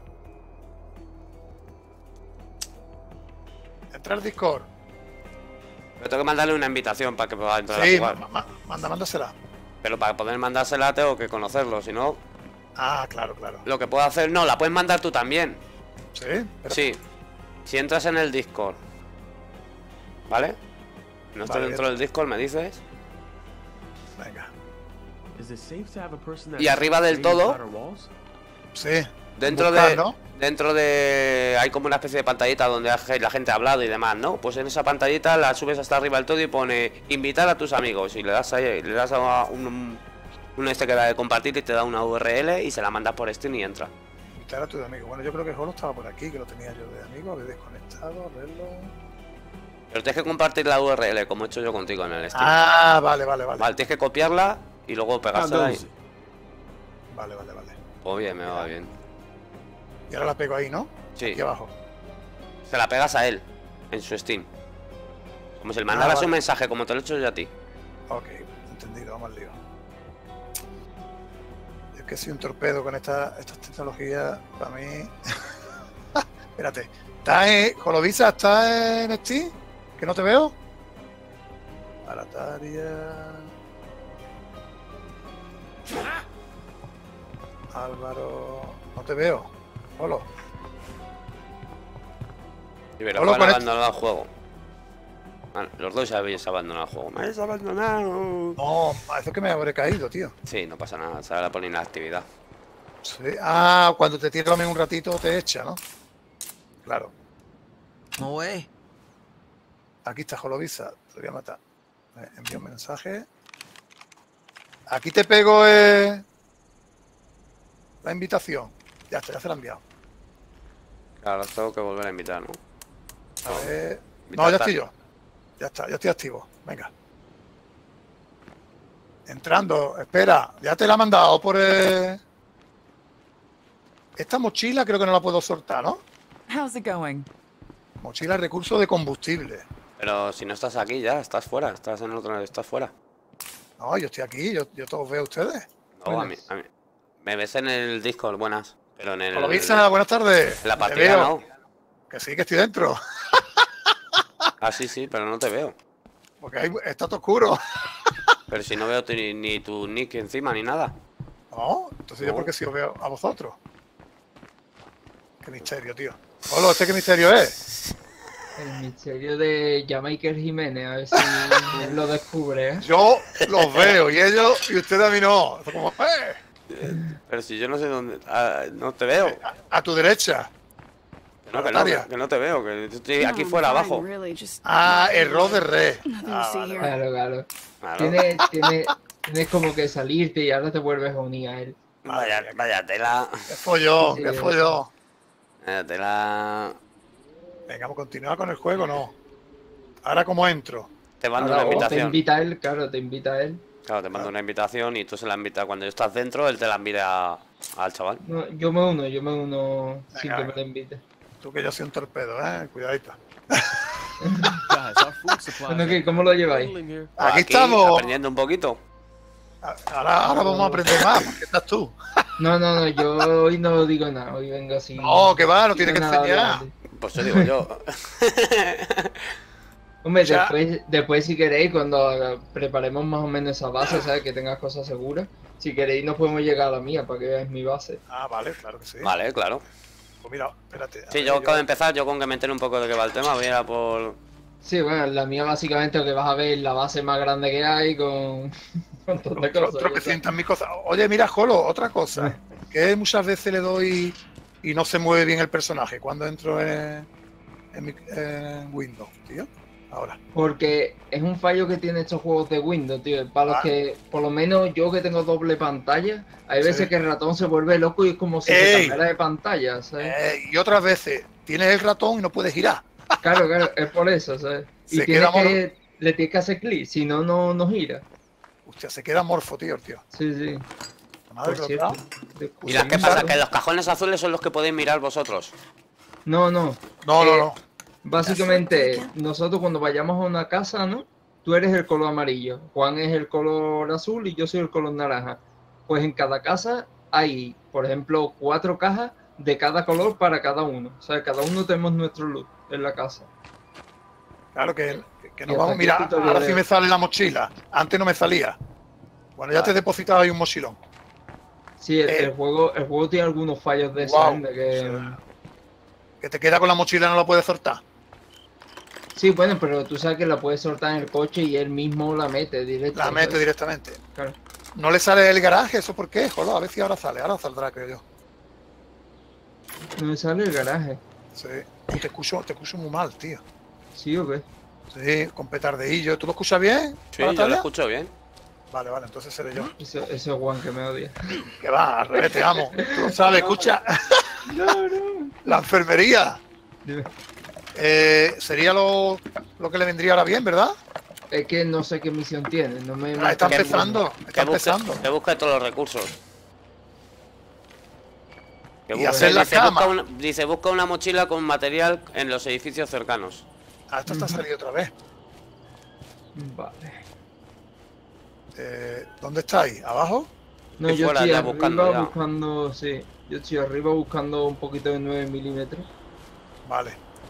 Entra al Discord. Pero tengo que mandarle una invitación para que pueda entrar Sí, a jugar. ma- ma- manda, mándasela. Pero para poder mandársela tengo que conocerlo, si no, Ah, claro, claro. lo que puedo hacer. No, la puedes mandar tú también. Sí, pero- Sí. Si entras en el Discord. ¿Vale? No estoy Vale, dentro del Discord, me dices. Venga. Is it safe to have a person that Y arriba del stays todo- inside our walls? Sí. Dentro Buscar, de. ¿no? Dentro de. Hay como una especie de pantallita donde la gente ha hablado y demás, ¿no? Pues en esa pantallita la subes hasta arriba del todo y pone invitar a tus amigos. Y le das ahí, le das a un, un este que da de compartir y te da una U R L y se la mandas por Steam y entra. Claro, tu amigo. Bueno, yo creo que Jolo estaba por aquí, que lo tenía yo de amigo, había desconectado, verlo. Pero tienes que compartir la U R L, como he hecho yo contigo en el Steam. Ah, vale, vale, vale. Vale, tienes que copiarla y luego pegársela ahí. Vale, vale, vale. Pues bien, me va bien. Y ahora la pego ahí, ¿no? Sí. Aquí abajo. Se la pegas a él, en su Steam. Como si le mandaras Ah, vale. un mensaje, como te lo he hecho yo a ti. Ok, entendido, vamos al lío. Yo es que soy un torpedo con esta, estas tecnologías, para mí... Espérate, ¿Estás en... Jolovisa, estás en Steam? ¿Que no te veo? Barataria... Álvaro... No te veo. Holo. Y pero Hola, han con este- abandonado el juego. Vale, los dos ya habéis abandonado el juego. ¡Me habéis abandonado! No, parece que me habré caído, tío. Sí, no pasa nada, se la pone inactividad. Sí. Ah, cuando te tira un ratito te echa, ¿no? Claro. No way. Aquí está Jolovisa. Te voy a matar. Me envío un mensaje. Aquí te pego eh, la invitación. Ya está, ya se la he enviado. Claro, tengo que volver a invitar, ¿no? A ver. Invitar No, ya tal. estoy yo. Ya está, ya estoy activo. Venga. Entrando, espera, ya te la he mandado por... eh, Esta mochila creo que no la puedo soltar, ¿no? How's it going? Mochila recurso de combustible. Pero si no estás aquí ya, estás fuera, estás en otro, estás fuera. No, yo estoy aquí, yo, yo todos veo a ustedes. No, a mí, a mí. Me ves en el Discord, buenas. Pero en el. Jolovisa, buenas tardes. En la Te partida veo. no. Que sí, que estoy dentro. Ah, sí, sí, pero no te veo. Porque ahí está todo oscuro. Pero si no veo tu- ni, ni tu nick encima ni nada. No, entonces yo No. porque sí os veo a vosotros. Qué misterio, tío. Hola, ¿este qué misterio es? El misterio de Jamaica Jiménez, a ver si él lo descubre, ¿eh? Yo los veo y ellos y ustedes a mí no. Es como, ¡eh! Pero si yo no sé dónde. Ah, no te veo. A, a tu derecha. Que no, que no, que, que no te veo. Que yo estoy aquí fuera abajo. Ah, error de red. Nothing to Ah, see vale, here. vale. Claro, claro. Claro. Tienes, tienes, tienes como que salirte y ahora te vuelves a unir a él. Vaya, vaya tela. ¿Qué follón? Sí, ¿Qué sí. follón? Vaya tela. Venga, vamos a continuar con el juego, ¿no? Ahora, ¿cómo entro? Te mando Ahora, una o te invitación. invita él, claro, te invita él. Claro, te mando una invitación y tú se la invitas. Cuando estás dentro, él te la envía al chaval. No, yo me uno, yo me uno sin Venga, que me venga. lo invite. Tú que yo soy un torpedo, ¿eh? Cuidadito. Guys, our food supplies Bueno, are ¿qué? ¿Cómo lo lleváis? dwindling here. Aquí estamos. Aprendiendo un poquito. Ahora, ahora vamos a aprender más. ¿Por qué estás tú? No, no, no, yo hoy no digo nada, hoy vengo así. No, que va, no tiene que nada enseñar. hablando. Pues eso digo yo. Hombre, Ya. después, después si queréis, cuando haga- preparemos más o menos esa base, ¿sabes? Que tengas cosas seguras. Si queréis, nos podemos llegar a la mía para que veáis mi base. Ah, vale, claro que sí. Vale, claro. Pues mira, espérate. a Sí, ver, yo acabo de empezar, yo con que me entere un poco de qué va el tema, voy a ir a por... Sí, bueno, la mía básicamente lo que vas a ver es la base más grande que hay con un montón de Tro- cosas. tropecientas mil cosas. Oye, mira, Jolo, otra cosa. Que muchas veces le doy y no se mueve bien el personaje cuando entro en, en, mi- en Windows, tío. Ahora. Porque es un fallo que tienen estos juegos de Windows, tío. Para los Ah. que, por lo menos yo que tengo doble pantalla, hay veces Sí. que el ratón se vuelve loco y es como si Ey. se cambiara de pantalla, ¿sabes? Eh, y otras veces tienes el ratón y no puedes girar. Claro, claro, es por eso, ¿sabes? Y Se tienes queda que, le tienes que hacer clic, si no, no, no gira. Hostia, se queda morfo, tío, el tío. Sí, sí. Madre Por que lo cierto. trae. descubrí ¿Y las qué un pasa? dato. ¿Que los cajones azules son los que podéis mirar vosotros? No, no. No, no, Eh, no. Básicamente, nosotros cuando vayamos a una casa, ¿no? Tú eres el color amarillo, Juan es el color azul y yo soy el color naranja. Pues en cada casa hay, por ejemplo, cuatro cajas de cada color para cada uno. O sea, cada uno tenemos nuestro look en la casa. Claro que, que Y nos hasta vamos. aquí Mira, el tutorial ahora de- sí me sale la mochila. Antes no me salía. Bueno, ya te he depositado ahí un mochilón. Sí, el, Eh. el juego, el juego tiene algunos fallos de Guau. esa, de que... Sí. Que te queda con la mochila y no la puedes soltar. Sí, bueno, pero tú sabes que la puedes soltar en el coche y él mismo la mete directo. La mete ¿sabes? directamente. Claro. ¿No le sale el garaje? ¿Eso por qué? Joder, a ver si ahora sale. Ahora saldrá, creo yo. No me sale el garaje. Sí. Te escucho, te escucho muy mal, tío. ¿Sí o qué? Sí, con petardeillo. ¿Tú lo escuchas bien? Sí, yo lo Natalia? escucho bien. Vale, vale, entonces seré yo. Eso, eso es Juan que me odia. Que va, al revés, te amo. Tú lo sabes, escucha. La enfermería. Dime. Eh, sería lo, lo que le vendría ahora bien, ¿verdad? Es que no sé qué misión tiene. No me Ah, está marca empezando, ninguna. está Que busque, empezando. que busque todos los recursos. Que Y busque- hacer la dice, cama. busca una, dice, busca una mochila con material en los edificios cercanos. Ah, esto está salido otra vez. Vale. Eh, ¿Dónde estáis? ¿Abajo? No, Estoy yo fuera estoy ya arriba buscando buscando, ya. sí. Yo estoy arriba buscando un poquito de nueve milímetros. Vale.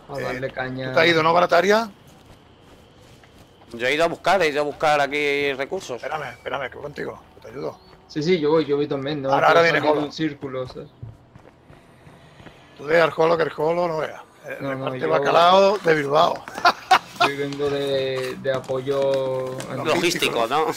A Eh, darle ¿Tú caña. te has ido, no, Barataria? Yo he ido a buscar, he ido a buscar aquí recursos. Espérame, espérame, que voy contigo. que Te ayudo. Sí, sí, yo voy, yo voy también. No Ahora- puedo ahora viene salir de Jolo. un círculo, o sea. Tú ves al Jolo que el Jolo no veas. Eh, No, no, reparte yo- bacalao de Bilbao. Hoy vengo de, de apoyo. Logístico, ¿no?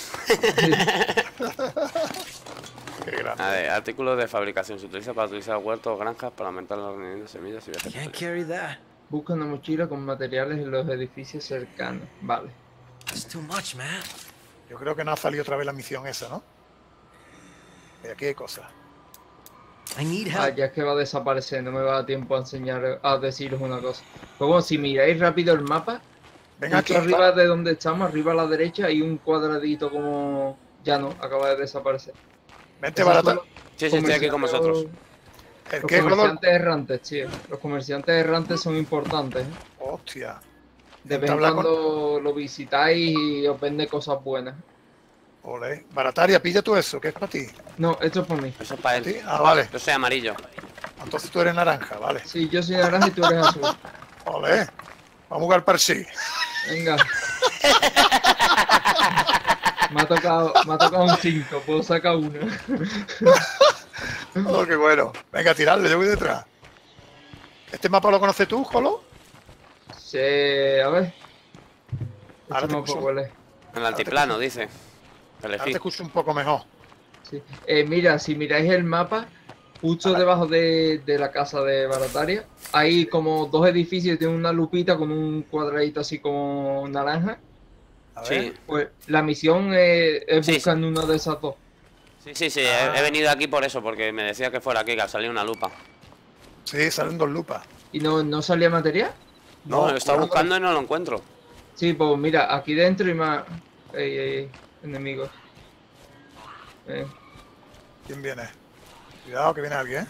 Qué grande. A ver, artículos de fabricación. Se utiliza para utilizar huertos o granjas para aumentar la rendimiento de semillas y Can't vegetales. carry that. Busca una mochila con materiales en los edificios cercanos. Vale. That's too much, man. Yo creo que no ha salido otra vez la misión esa, ¿no? Y aquí hay cosas. I need Ah, help. ya es que va a desaparecer, no me va a dar tiempo a enseñar, a deciros una cosa. Pues bueno, si miráis rápido el mapa, Venga justo aquí. arriba va. de donde estamos, arriba a la derecha, hay un cuadradito como... Ya no, acaba de desaparecer. Vente, Esos son Barata. los Sí, sí, estoy aquí con comerciantes- vosotros. ¿El Los qué, Jolo? comerciantes errantes, tío. Los comerciantes errantes son importantes. ¿eh? Hostia. De vez en Habla con- cuando lo visitáis y os vende cosas buenas. Ole. Barataria, pilla tú eso, que es para ti. No, esto es por mí. Eso es para ¿Sí? él. Ah, vale. Yo soy amarillo. Entonces tú eres naranja, vale. Sí, yo soy naranja y tú eres azul. Ole. Vamos a jugar para sí. Venga. Me ha tocado, me ha tocado un cinco, puedo sacar una. Oh, qué bueno. Venga, tirarle, yo voy detrás. ¿Este mapa lo conoces tú, Jolo? Sí, a ver. Ahora Este te mapa escucho. huele. En el altiplano, dice. Ahora te Elegí. escucho un poco mejor. Sí. Eh, mira, si miráis el mapa, justo debajo de, de la casa de Barataria, hay como dos edificios, tiene una lupita con un cuadradito así como naranja. A ver. Sí, Pues la misión es, es Sí, buscar una de esas dos. sí, sí, sí. Ah. He, he venido aquí por eso, porque me decía que fuera aquí, que salía una lupa. Sí, salen dos lupas. ¿Y no, no salía material? No, lo estaba no, buscando y no lo encuentro. Sí, pues mira, aquí dentro hay más... Ey, ey, ey, enemigos. Eh, ¿Quién viene? Cuidado que viene alguien.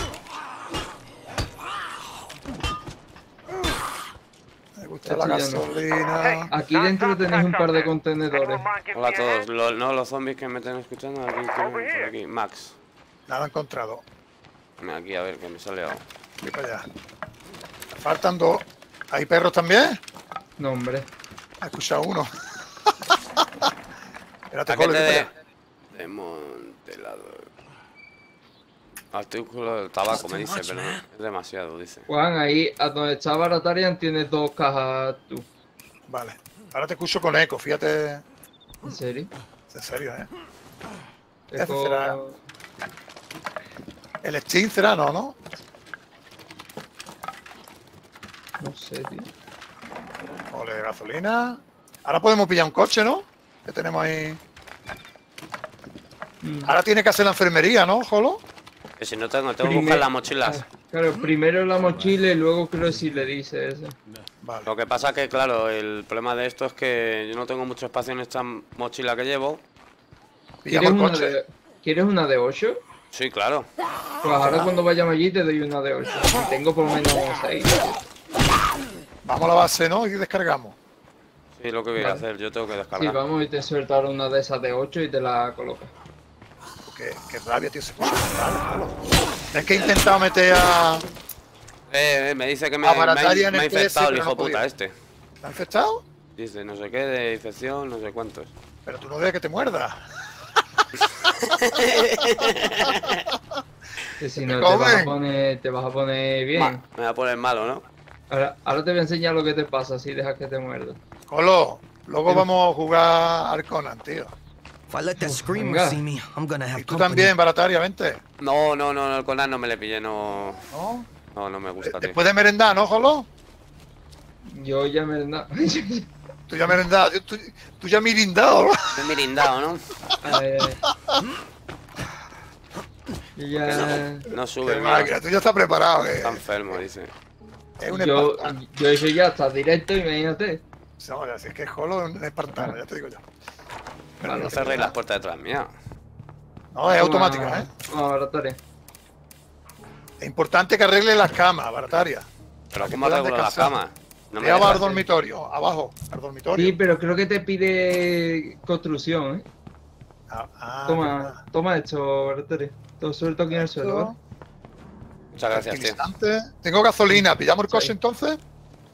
Me gusta la Esto ya no. gasolina. Aquí dentro tenéis un par de contenedores. Hola a todos. Lo- no, los zombies que me están escuchando. Aquí, tienen- por aquí. Max. Nada encontrado. Mira, aquí a ver que me sale algo. Voy para allá. Faltan dos. ¿Hay perros también? No, hombre. He escuchado uno. Espérate, Paquete Jolo, voy para de... allá. Desmantelado. Artículo de tabaco, me Too dice, much, pero man. es demasiado, dice. Juan, ahí a donde está Baratarian tienes dos cajas tú. Vale. Ahora te escucho con eco, fíjate. ¿En serio? En serio, ¿eh? Ese Eco- será- El Steam será, no, ¿no? No sé, tío. Ole, gasolina. Ahora podemos pillar un coche, ¿no? Que tenemos ahí. Mm. Ahora tiene que hacer la enfermería, ¿no, Jolo? Que si no tengo, tengo que Primer- buscar las mochilas. Ah, Claro, primero la mochila y luego creo si le dice eso. Vale. Lo que pasa que, claro, el problema de esto es que yo no tengo mucho espacio en esta mochila que llevo. Pillamos ¿Quieres el una, coche. de, ¿Quieres una de ocho? Sí, claro. Pues ahora cuando vayamos allí te doy una de ocho. Y tengo por lo menos seis. Vamos a la base, ¿no? Y descargamos. Sí, lo que voy a Vale. hacer, yo tengo que Sí, descargar. vamos y te suelto ahora una de esas de ocho y te la colocas. Qué, qué rabia, tío. Se escucha muy mal, Jolo. Es que he intentado meter a. Eh, eh, me dice que me, A me, ha- Barataria en me ha el P S, infectado el pero no hijo ha podido. puta este. ¿Te ha infectado? Dice, no sé qué, de infección, no sé cuántos. Pero tú no dejes que te muerda. Que si no Te te vas, a comen. poner, te vas a poner bien. Ma- me va a poner malo, ¿no? Ahora, ahora te voy a enseñar lo que te pasa si dejas que te muerda. Jolo, luego vamos a jugar al Conan, tío. If I let that screamer Venga. see me, I'm gonna have Y tú company. también, Barataria, vente. No, no, no, no, el Conan no me le pillé, no. ¿No? No, no me gusta, tío. Después de merendar, ¿no, Jolo? Yo ya me... no. Tú ya merendado, tú, tú, tú ya mirindado, ¿no? Me he mirindado, ¿no? Ay, ay. Yo ya... No sube, Qué el máquina, mío. tú ya estás preparado, que Está enfermo, dice. es un Yo, espartano. yo eso ya está directo, imagínate. No, ya, si es que Jolo es un espartano, ya te digo yo. Pero no cerréis las puertas detrás mía. No, es automática, ¿eh? Vamos, ahora tarea. Es importante que arregle las camas, Barataria. Pero Para que ¿cómo puedan arreglo las descansar. camas? No me Ve abajo al deja. dormitorio, abajo, al dormitorio. Sí, pero creo que te pide construcción, ¿eh? Ah, ah, Toma, verdad. toma esto, Bartari. Todo suelto aquí en el suelo, ¿vale? Muchas gracias, tío. Fertilizante. Tengo gasolina, ¿pillamos el coche Sí. entonces?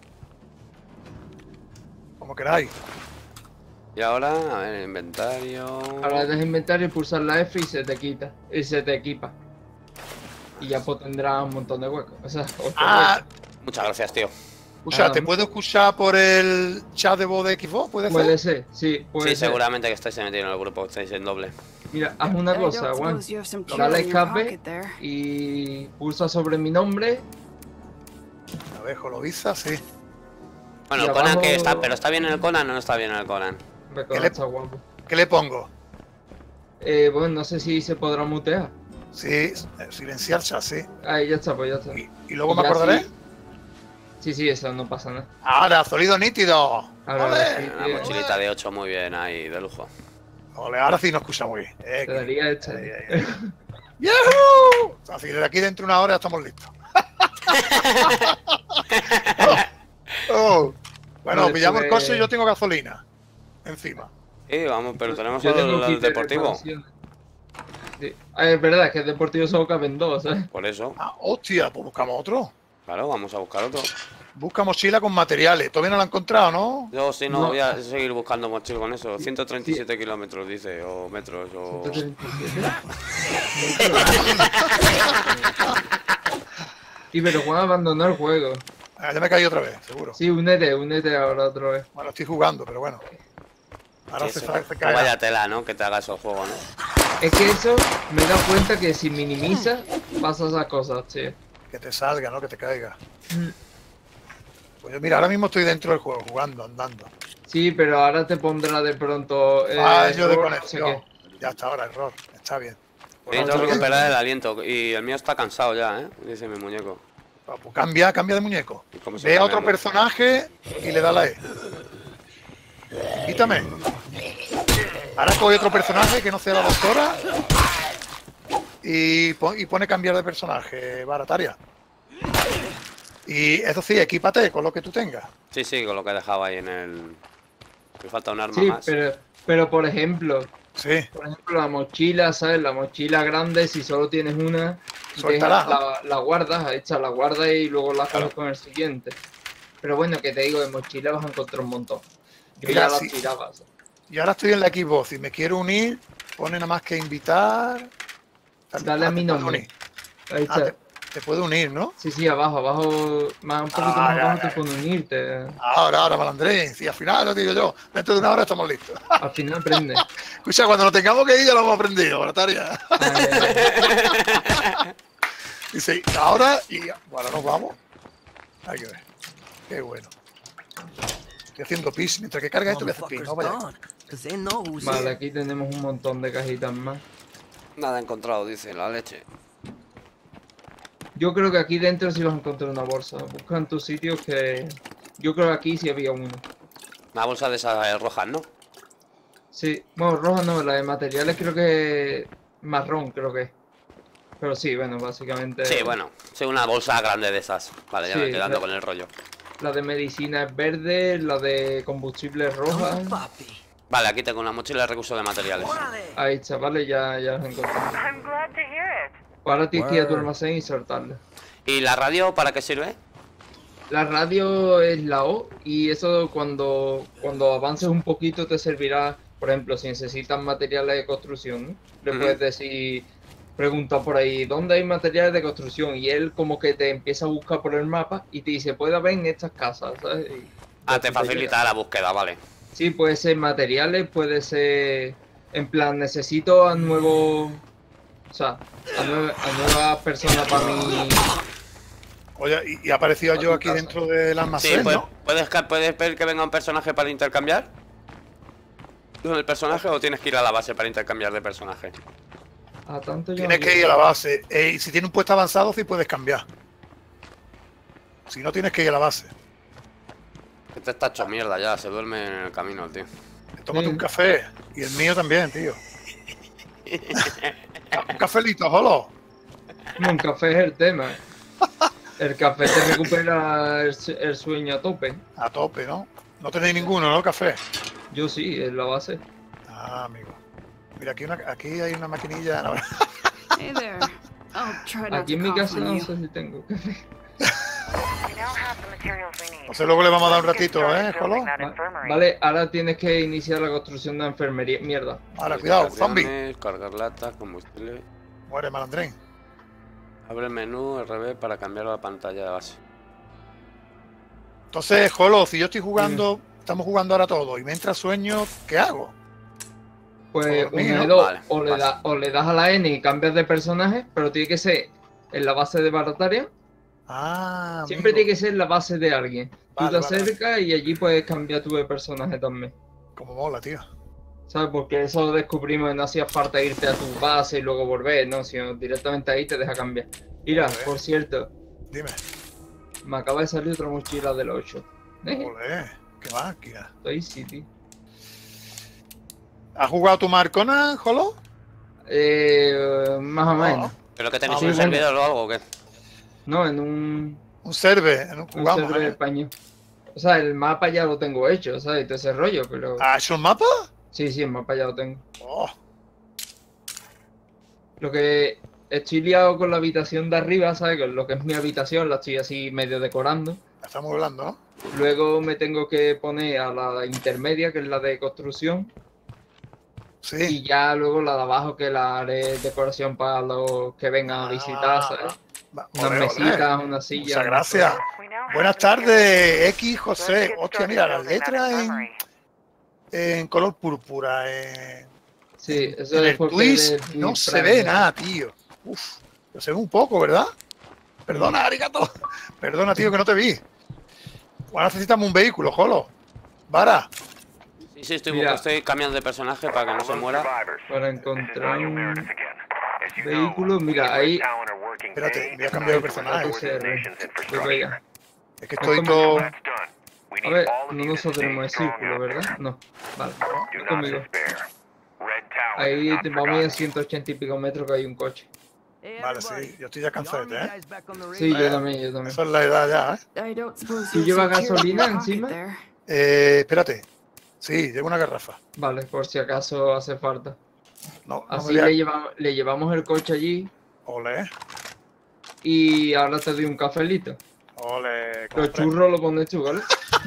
como queráis. Y ahora, a ver, inventario. Ahora das inventario y pulsar la F y se te quita. Y se te equipa. Y ya pues tendrás un montón de huecos. O sea, ocho Ah, huecos. Muchas gracias, tío. escucha, Ah, ¿te no. puedo escuchar por el chat de voz de Xbox? ¿Puede ser? Puede ser, sí, puede Sí, ser. seguramente que estáis metidos en el grupo, estáis en doble. Mira, haz una cosa, Juan. Dale escape y pulsa sobre mi nombre. A ver, Joloviza, sí. Bueno, Y Conan abajo- que está, pero ¿está bien en el Conan o no está bien en el Conan? Me ¿Qué le- está guapo. ¿Qué le pongo? Eh, bueno, no sé si se podrá mutear. Sí, eh, silenciar chat, sí. Ahí ya está, pues ya está. Y, y luego Y me ya acordaré. Sí, sí, sí, eso no pasa nada. Ahora, sonido nítido. Ahora Ole, sí, Una tío. mochilita de ocho muy bien ahí, de lujo. ole, ahora sí nos escucha muy bien. Eh, Te daría esta. Ay, ay, ay. ¡Yahoo! Así que de aquí dentro de una hora ya estamos listos. Oh, oh. Bueno, Vale, pillamos el pues- coche y yo tengo gasolina. Encima. Sí, vamos, pero tenemos Yo solo tengo el, kit de deportivo. reparaciones. Sí. Ah, es verdad, es que el deportivo solo caben dos, ¿sabes? Por eso, Ah, hostia, pues buscamos otro. claro, vamos a buscar otro. Busca mochila con materiales. Todavía no lo han encontrado, ¿no? Yo si no, No. voy a seguir buscando mochila con eso. ciento treinta y siete kilómetros, dice, o metros, o... ciento treinta y siete. Y pero Juan abandonó el juego. Ah, ya me caí otra vez, seguro. Sí, únete, únete ahora otra vez. Bueno, estoy jugando, pero bueno. Ahora Sí, se, eso. sa- se O cae. vaya tela, ¿no? Que te haga esos juegos, ¿no? Es que eso me he dado cuenta que si minimiza, pasa esas cosas, tío. Que te salga, ¿no? Que te caiga. Pues yo, mira, ahora mismo estoy dentro del juego, jugando, andando. Sí, pero ahora te pondrá de pronto. Eh, Fallo de error, no sé conexión. qué. Ya está, ahora error. Está bien. Pues Necesito ahora- recuperar el aliento. Y el mío está cansado ya, ¿eh? Dice mi muñeco. Pues cambia, cambia de muñeco. ¿Y cómo se Ve a cambia, otro no? personaje y le da la E. Quítame. Ahora coge otro personaje que no sea la doctora y, pon- y pone cambiar de personaje, barataria. Y eso sí, equípate con lo que tú tengas. Sí, sí, con lo que he dejado ahí en el... Me falta un arma Sí, más. pero, pero por ejemplo, Sí, por ejemplo, la mochila, ¿sabes? La mochila grande, si solo tienes una, Suéltala, dejas la, la guardas, echas la guarda y luego la Claro. coges con el siguiente. Pero bueno, que te digo, de mochila vas a encontrar un montón. Yo Mira, ya la sí. tiraba. y ahora estoy en la Xbox y me quiero unir, pone nada más que invitar. Dale Ah, a mi te puedo nombre. unir. Ahí Ah, está. te, te puedo unir, ¿no? Sí, sí, abajo, abajo, más un poquito Ah, más ya, abajo ya, te pone unirte. Ahora, ahora, malandrín. Sí, al final lo digo yo. Dentro de una hora estamos listos. Al final aprende. Escucha, cuando nos tengamos que ir ya lo hemos aprendido, barataria. Dice, ahora y bueno, nos vamos. Hay que ver. Qué bueno. Estoy haciendo pis. Mientras que carga esto, voy a hacer pis. No vaya. Cause they know who's Vale, here. aquí tenemos un montón de cajitas más. Nada encontrado, dice, la leche. Yo creo que aquí dentro sí vas a encontrar una bolsa. Busca en tus sitios que... Yo creo que aquí sí había uno. Una bolsa de esas eh, rojas, ¿no? Sí, bueno, roja no, la de materiales creo que... Marrón creo que es. Pero sí, bueno, básicamente... Sí, bueno. Sí, una bolsa grande de esas. Vale, ya Sí, me estoy dando la- con el rollo. La de medicina es verde, la de combustible es roja. Oh, papi. Vale, aquí tengo una mochila de recursos de materiales. Órale. Ahí, chavales, ya, ya los encontré. I'm glad to hear it. Ahora tienes que ir a tu Word. almacén y soltarla. ¿Y la radio para qué sirve? La radio es la O y eso cuando, cuando avances un poquito te servirá, por ejemplo, si necesitas materiales de construcción, ¿no? Le Ujú. puedes decir, preguntar por ahí, ¿dónde hay materiales de construcción? Y él como que te empieza a buscar por el mapa y te dice, puede haber en estas casas, ¿sabes? Y Ah, ya te tú llegas. facilita la búsqueda, vale. Sí, puede ser materiales, puede ser, en plan, necesito a nuevos, o sea, a, nue- a nuevas personas para mi... Oye, y, y ha aparecido A yo tu aquí casa. dentro del Sí, almacén, pues, ¿no? ¿puedes, ca- ¿puedes pedir que venga un personaje para intercambiar? ¿Con el personaje o tienes que ir a la base para intercambiar de personaje? A tanto yo Tienes no que ir a la base. Eh, y si tiene un puesto avanzado, sí puedes cambiar. Si no, tienes que ir a la base. Este está hecho mierda ya, se duerme en el camino, tío. Tómate Sí. un café. Y el mío también, tío. Un cafelito, jolo. No, un café es el tema. El café te recupera el, su- el sueño a tope. A tope, ¿no? No tenéis ninguno, ¿no? Café. Yo sí, es la base. Ah, amigo. Mira, aquí, una, aquí hay una maquinilla. No, Hey there. I'll try not Aquí to en mi cough casa on no you. sé si tengo café. We now have the materials we need. Entonces luego le vamos a dar un ratito, ¿eh, Jolo? Va- Vale, ahora tienes que iniciar la construcción de la enfermería. Mierda. Ahora, cuidado, zombie. Estaciones, cargar latas, combustible. Muere, malandrín. Abre el menú R B para cambiar la pantalla de base. Entonces, Jolo, si yo estoy jugando, estamos jugando ahora todo y me entra sueño, ¿qué hago? Pues Por mí, una ¿no? de dos, Vale, o, le pasa. da- o le das a la N y cambias de personaje, pero tiene que ser en la base de Barataria. Ah, Siempre amigo. tiene que ser en la base de alguien. Tú Vale, te vale, acercas y allí puedes cambiar tu de personaje también. Como mola, tío. ¿Sabes? Porque eso lo descubrimos y no hacía falta irte a tu base y luego volver, ¿no? Sino directamente ahí te deja cambiar. Mira, Joder. por cierto, Dime. me acaba de salir otra mochila del ocho. Eh, Olé, qué máquina. estoy sí, tío. ¿Has jugado tu Marcona, Jolo? Eh, más o No. menos. ¿Pero que tenéis Ah, un bueno. servidor o algo o qué? No, en un, Un server, en un un jugamos, server ¿eh? español. O sea, el mapa ya lo tengo hecho, ¿sabes? Y todo ese rollo, pero... ¿Has hecho un mapa? Sí, sí, el mapa ya lo tengo. Oh, Lo que estoy liado con la habitación de arriba, ¿sabes? Con lo que es mi habitación, la estoy así medio decorando. estamos hablando, ¿no? Luego me tengo que poner a la intermedia, que es la de construcción. Sí. Y ya luego la de abajo, que la haré decoración para los que vengan a visitar, Ah, ¿sabes? va, Unas ole, ole. mesitas, una silla. Muchas unas gracias. cosas. Buenas tardes, X José. Hostia, mira, las letras en, en color púrpura. En, Sí, eso en es el porque twist eres no muy se Prime, ve ¿no? nada, tío. Uf, pero se ve un poco, ¿verdad? Perdona, arigato. Perdona, tío, que no te vi. Ahora necesitamos un vehículo, Jolo. Vara. Sí, sí, estoy, Mira. estoy cambiando de personaje para que no se muera. Para encontrar un vehículo, mira, ahí... Espérate, voy a cambiar de personaje. Yo voy a- Es que estoy como- todo. A ver, no nosotros tenemos el círculo, ¿verdad? No. Vale, ven conmigo. Ahí te- vamos a ir a ciento ochenta y pico metros que hay un coche. Vale, sí, yo estoy ya cansado, ¿eh? Sí, yo también, yo también. Esa es la edad ya, ¿eh? I don't suppose ¿Tú you'll llevas secure gasolina your pocket encima? there. Eh, espérate. Sí, llevo una garrafa. Vale, por si acaso hace falta. No, no Así me voy le, a... llevamos, le llevamos el coche allí Ole, y ahora te doy un cafelito. ole. Los compre. churros lo pones tú, ¿vale?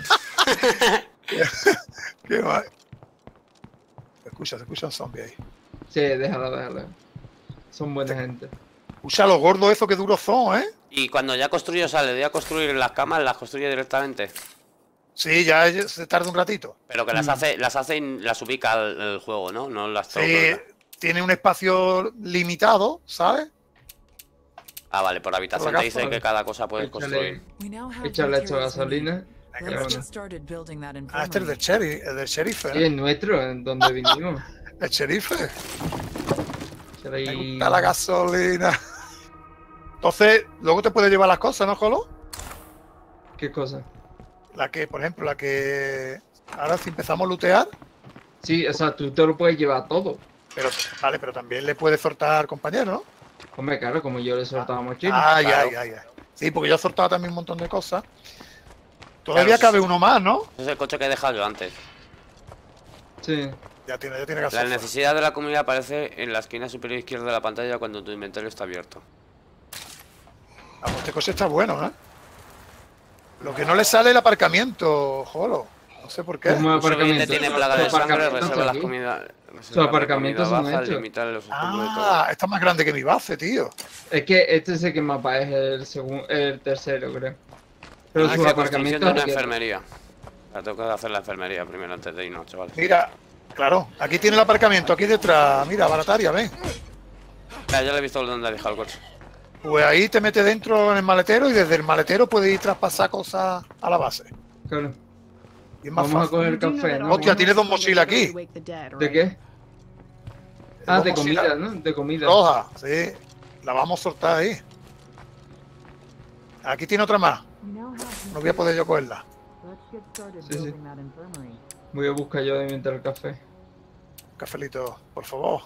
Qué mal. Se escucha, se escucha un zombie ahí. Sí, déjala, déjala. Son buena gente. Escucha los gordos esos que duros son, ¿eh? Y cuando ya construyo, sale de a construir las camas, las construye directamente. Sí, ya se tarda un ratito. Pero que las hace, las hace y las ubica el, el juego, ¿no? No las tengo Sí, que- tiene un espacio limitado, ¿sabes? Ah, vale, por habitación Por te dice gasto, que cada cosa puedes Échale- construir. We now have Échale esto materials we need. gasolina. Venga, Let's macho. get started building that Ah, este es el del infirmary. sheriff, el del sheriff, Sí, ¿eh? es nuestro, en donde vinimos. El sheriff. eh. Échale Me ahí- gusta la gasolina. Entonces, luego te puedes llevar las cosas, ¿no, Jolo? ¿Qué cosa? La que, por ejemplo, la que... Ahora si empezamos a lootear, Sí, o sea, tú te lo puedes llevar todo. pero vale, pero también le puedes soltar compañero, ¿no? Hombre, claro, como yo le soltaba mochila. Ay, claro. ay, ay, ay. Sí, porque yo he soltado también un montón de cosas. Todavía Claro, cabe uno más, ¿no? Ese es el coche que he dejado yo antes. Sí. Ya tiene, ya tiene que La hacer. necesidad de la comunidad aparece en la esquina superior izquierda de la pantalla cuando tu inventario está abierto. Ah, pues este coche está bueno, ¿eh? Lo que no le sale es el aparcamiento, Jolo. No sé por qué. ¿Cómo Un sobreviviente aparcamiento? tiene Su- plaga su de sangre, aparcamiento reserva las aquí. comidas. Sus aparcamientos son baja, hechos. limita los estímulos de todo. Ah, está más grande que mi base, tío. Es que este sé que mapa es el segundo, el tercero, creo. Pero Ah, sus que construcción aparcamientos de una aquí- enfermería. La tengo que hacer la enfermería primero antes de irnos, chavales. Mira, claro, aquí tiene el aparcamiento, aquí detrás. Mira, Barataria, ven. Ya, ya le he visto dónde ha dejado el coche. Pues ahí te metes dentro en el maletero y desde el maletero puedes ir traspasar cosas a la base. Claro. Y es más Vamos a fácil. coger café, ¿no? Hostia, tienes dos mochilas aquí. ¿De qué? Ah, Dos de mochilas comida, ¿no? De comida. rojas, sí. La vamos a soltar ahí. Aquí tiene otra más. No voy a poder yo cogerla. Sí, sí. Voy a buscar yo de mientras el café. Cafelito, por favor.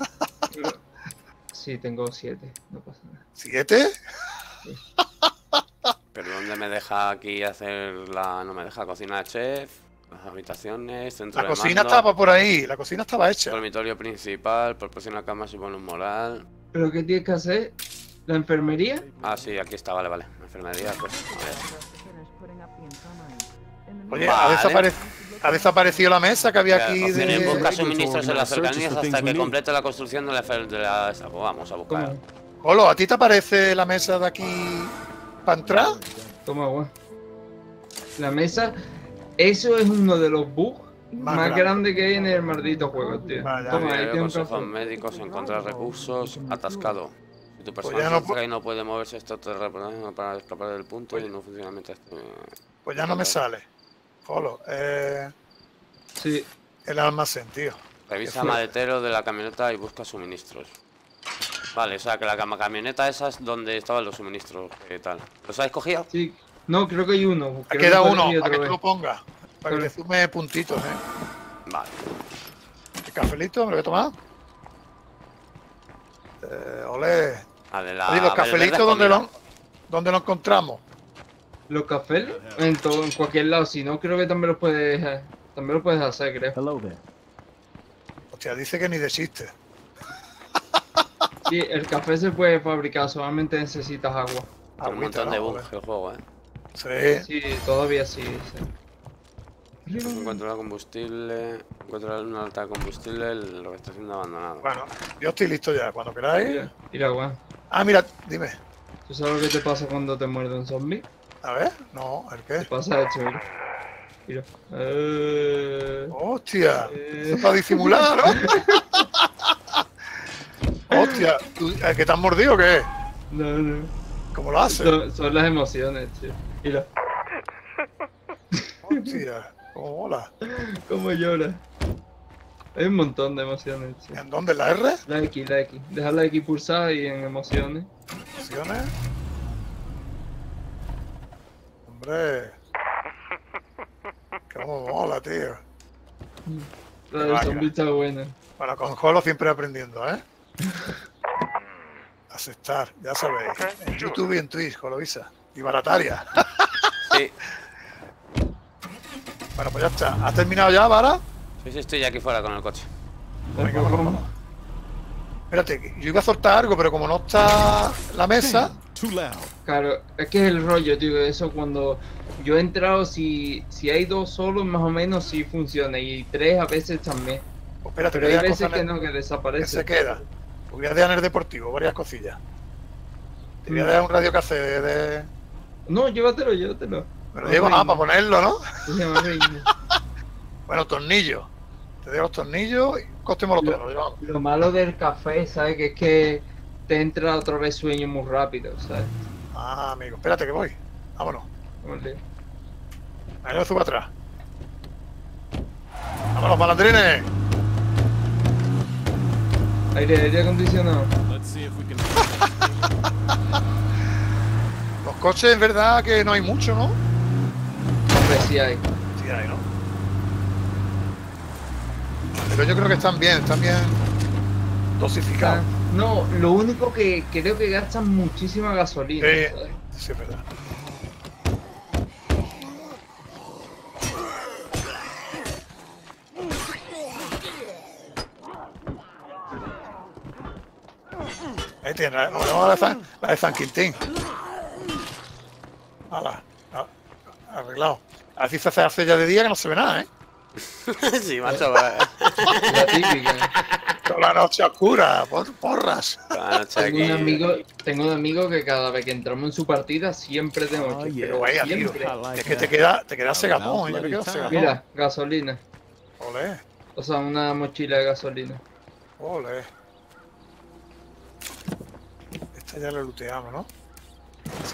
Sí, tengo siete, no pasa nada. ¿Siete? Pero ¿dónde me deja aquí hacer la... No me deja cocinar chef, las habitaciones, centro La de cocina mando, estaba por ahí, la cocina estaba hecha. dormitorio principal, proporciona camas y bonus moral. ¿Pero qué tienes que hacer? ¿La enfermería? Ah, sí, aquí está, vale, vale. Enfermería, pues. A ver. Oye, ha, Vale. desaparec- ha desaparecido la mesa que había Mira, aquí opciones, de... busca suministros en las cercanías Searches for hasta things we que need. complete la construcción de la... fer- De la esa, pues vamos a buscar. Toma, Olo, ¿a ti te aparece la mesa de aquí para entrar? toma agua. La mesa, eso es uno de los bugs Más más, grande. grande que hay en el maldito juego, tío. Vaya, Toma, ahí Diario, tiene un consejos café. médicos, encontrar recursos, atascado. Si tu Pues personaje ya no sufre pu- y no puede moverse, esto te reprograma para escapar del punto y no funciona mientras... te- Pues ya no me sale. Olo, eh, Sí, el almacén, tío. Revisa Qué fuerte. maletero de la camioneta y busca suministros. Vale, o sea que la cama- camioneta esa es donde estaban los suministros. ¿Qué tal? ¿Los habéis cogido? sí. No, creo que hay uno. Me creo queda que puede uno, ir para otra que tú vez. lo pongas. Para que Vale. te sume puntitos, ¿eh? Vale. ¿El cafelito? ¿Me lo voy a tomar? Eh, olé. Vale, la... Oye, los el verde cafelitos, es ¿dónde comida. lo, ¿dónde lo encontramos? Los cafés en todo, en cualquier lado. Si no, creo que también los puedes, eh, también lo puedes hacer, creo. Hello there. Hostia, dice que ni de chiste. Sí, el café se puede fabricar, solamente necesitas agua. Tiene un Agüita, montón de ¿no? bugs el juego, eh. Sí. Sí, todavía sí. sí. Encuentra la combustible. Encuentra una alta de combustible, lo que está siendo abandonado. Bueno, yo estoy listo ya. Cuando queráis. Mira, mira, Juan. Ah, mira, dime. ¿Tú sabes lo que te pasa cuando te muerde un zombie? A ver, no, ¿el Te qué? pasa esto, mira. Mira. Eh, Hostia, Eh. eso para disimular, ¿no? Hostia, ¿tú- ¿el que te has mordido o qué? no, no. ¿Cómo lo haces? Son, son las emociones, tío. Mira, Hostia, ¿cómo mola? cómo llora. Hay un montón de emociones, tío. ¿En dónde? ¿En la R? La X, la X. Deja la X pulsada y en emociones. ¿Opciones? Hombre. Cómo mola, tío. La del Vaca. zombie está buena. Bueno, con Holo siempre aprendiendo, ¿eh? Aceptar, ya sabéis. En YouTube y en Twitch, Holovisa. Y Barataria. Sí, Bueno, pues ya está. ¿Has terminado ya, Vara? sí, sí, estoy ya aquí fuera con el coche. Venga, vamos, vamos. Espérate, que yo iba a soltar algo, pero como no está la mesa, Too loud. Claro, es que es el rollo, tío. Eso cuando yo he entrado, si, si hay dos solos, más o menos sí funciona. Y tres a veces también. pues espérate, Pero que hay hay veces cosas que en- no, que que desaparece. se queda. Voy a dejar en el deportivo, varias cosillas. Te voy a dejar un radio cassette de... No, llévatelo, llévatelo. Me lo llevo nada para ponerlo, ¿no? Se llama Reino. Bueno, tornillos. Te dejo los tornillos y coste molotov. Lo llevamos. Lo malo del café, ¿sabes? Que es que te entra otra vez sueño muy rápido, ¿sabes? Ah, amigo, espérate que voy. Vámonos. Vale. Ahí me subo atrás. Vámonos, malandrines. Aire, aire acondicionado. Let's see if we can. Los coches, en verdad, que no hay mucho, ¿no? Hombre, sí hay. Sí hay, ¿no? Pero yo creo que están bien, están bien dosificados. No, lo único que creo que gastan muchísima gasolina. Sí, ¿sabes? sí, es verdad. Ahí tiene, la, la, la de San, la de San Quintín. Hala, a- arreglado. Así se hace hace ya de día que no se ve nada, ¿eh? Sí, macho, va- La típica. Toda la noche oscura, por, porras. la noche Tengo aquí. un amigo, tengo un amigo que cada vez que entramos en su partida siempre de Oh, noche. yeah. Pero vaya, tío. Siempre. I like Es que te that. queda, te queda segamón, yo me quedo segamón. Mira, gasolina. Ole, O sea, una mochila de gasolina. ole. Esta ya la looteamos, ¿no? Sí.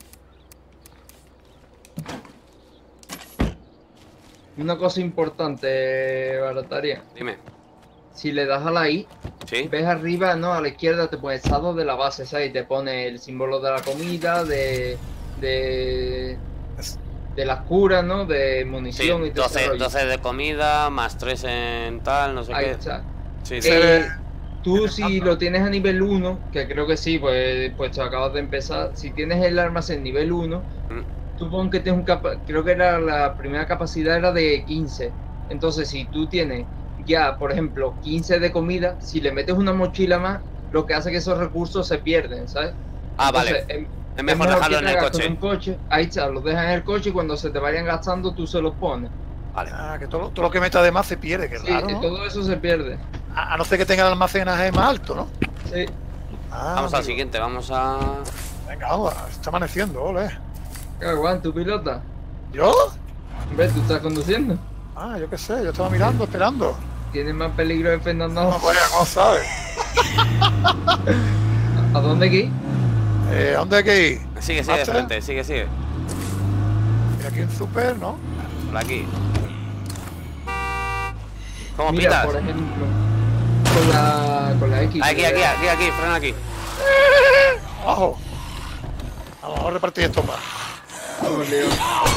Una cosa importante, Barataria. Dime. Si le das a la I, ¿Sí? ves arriba, no, a la izquierda te pone estado de la base, ¿sabes? Y te pone el símbolo de la comida, de. de. Es- de las curas, ¿no? De Sí, munición y todo ese doce, rollo. doce de comida, más tres en tal, no sé Ahí qué. está. Sí, sí. Eh, Eh, tú si lo tienes a nivel uno, que creo que sí, pues, pues tú acabas de empezar, si tienes el almacén nivel uno, Mm. tú pon que tienes un capa creo que era la primera capacidad era de quince. Entonces si tú tienes ya, por ejemplo, quince de comida, si le metes una mochila más, lo que hace que esos recursos se pierden, ¿sabes? Ah, Entonces, vale. en, Es mejor dejarlo en que el te hagas coche. con un coche. Ahí está, los dejas en el coche y cuando se te vayan gastando tú se los pones. Vale. Ah, que todo, todo lo que metas de más se pierde, que Sí, raro, y ¿no? todo eso se pierde. A, a no ser que tenga el almacenaje más alto, ¿no? Sí. Ah, Vamos al amigo. siguiente, vamos a... Venga, vamos, está amaneciendo, ole. ¿Qué aguanta tu pilota? ¿Yo? ¿Ves? ¿Tú estás conduciendo? Ah, yo qué sé, yo estaba mirando, esperando. Tienes más peligro de Fernando. No, pues, ¿cómo sabes? ¿A dónde aquí? Eh, ¿a dónde hay que ir? Sigue, sigue de ¿Master? frente, sigue, sigue. Mira, aquí un super, ¿no? Por aquí. ¿Cómo Mira, pitas? por ejemplo, con la, con la X. Aquí, aquí, aquí, aquí, frena aquí. ¡Abajo! Vamos a repartir esto más. Vamos, Leo.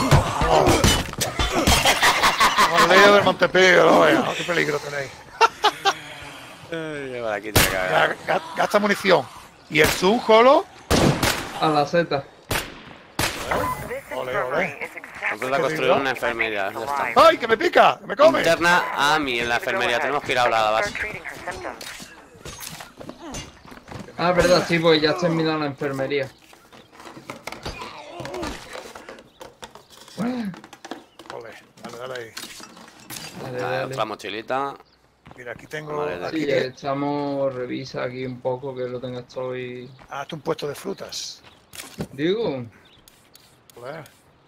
Vamos al lío del Montepío, no veas, qué peligro tenéis. Ay, por aquí tiene que haber. Ya, ga- Gasta munición. ¿Y el zoom, Jolo? A la Z. This Ole, infirmary ole. is exactly Nosotros a construir una enfermería, ya está. ¡Ay, que me pica! ¡Que me come! Interna a mí en la enfermería, tenemos que ir ahora a la base. start treating her symptoms. Ah, verdad, sí, pues ya has terminado la enfermería. Bueno, Ole, dale, dale ahí. dale, Vale, dale. otra mochilita. Mira, aquí tengo... Vale, de aquí Sí, que- echamos, revisa aquí un poco que lo tengas todo y... Ah, esto es un puesto de frutas. Digo, Joder.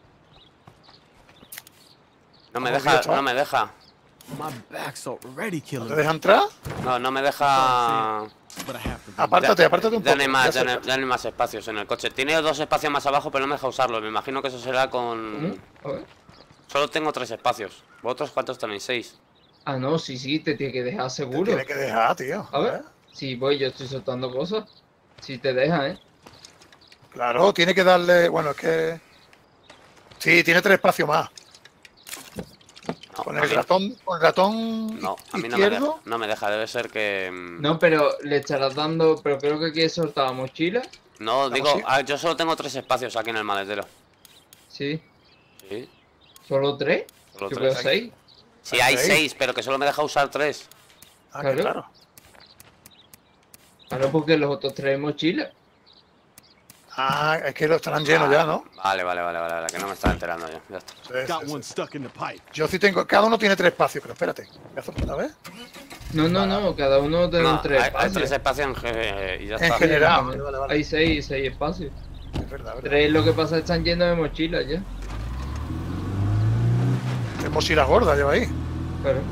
No me Vamos, deja, tío, chaval. no me deja. My back's already ¿No killing te me, deja entrar? No, no me deja... but I have to. do Apártate, apártate un Ya poco. no hay más, ya ya no hay- sé. ya no hay más espacios en el coche. Tiene dos espacios más abajo, pero no me deja usarlos. Me imagino que eso será con... ¿cómo? A ver. Solo tengo tres espacios. ¿Vosotros cuántos tenéis? Seis. Ah, no, sí, sí, te tiene que dejar Te seguro. tiene que dejar, tío. A ver, sí, voy, yo estoy soltando cosas. Si te deja, ¿eh? Claro, tiene que darle... Bueno, es que... Sí, tiene tres espacios más. No, Con a el mí- ratón, con el ratón No, a mí no me, deja, izquierdo... no me deja. Debe ser que... mm, No, pero le estarás dando, pero creo que quieres soltar la mochila. No, La digo, mochila. ah, yo solo tengo tres espacios aquí en el maletero. Sí, Sí, solo tres. solo Yo tres. veo seis. Sí, hay Seis. seis, pero que solo me deja usar tres. Ah, que Claro. claro. Claro, porque los otros tres mochilas. Ah, es que lo estarán llenos ya, ¿no? Vale, vale, vale, vale, vale, que no me estaba enterando yo. Ya está. Sí, Got sí, one sí. stuck in the pipe. Yo sí tengo... Cada uno tiene tres espacios, pero espérate. ¿Voy a hacer otra vez? No, no, no, cada uno tiene No, tres hay, hay espacios. tres espacios en ge- y ya En está. general. Vale, vale, vale. Hay seis, seis espacios. Es verdad, es verdad. Tres, lo que pasa es que están llenos de mochilas ya. Tres mochilas gordas lleva ahí. Pero,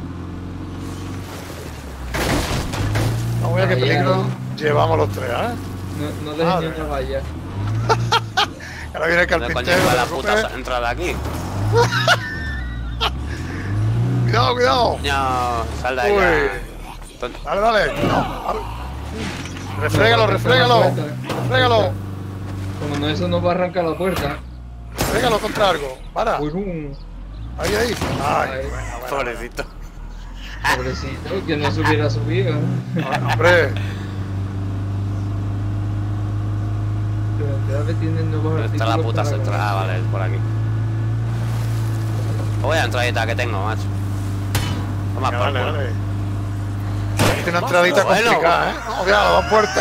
No voy a qué Ah, ya. peligro llevamos los tres, ¿eh? no, no dejes Madre ni una valla. Ahora viene el ¿Dónde coño carpintero. está la no te puta preocupes. entrada aquí? Cuidado, cuidado. No, sal de ahí. Uy. ya. Ton- Dale, dale. No, a ver. Refrégalo, refrégalo. Refrégalo. Como no, eso no va a arrancar la puerta. Refrégalo contra algo. Para. Uy, um, Ahí, ahí. Ay, Ahí. bueno, bueno, Pobrecito. pobrecito, que no se hubiera subido. bueno. Hombre, Pero cada vez tienen nuevos ¿Dónde está la artículos puta para- central? Ah, vale, es por aquí. Voy a la entradita que tengo, macho. Toma por vale, culo. vale. Tiene una entradita Bueno. complicada, ¿eh? Cuidado, la puerta.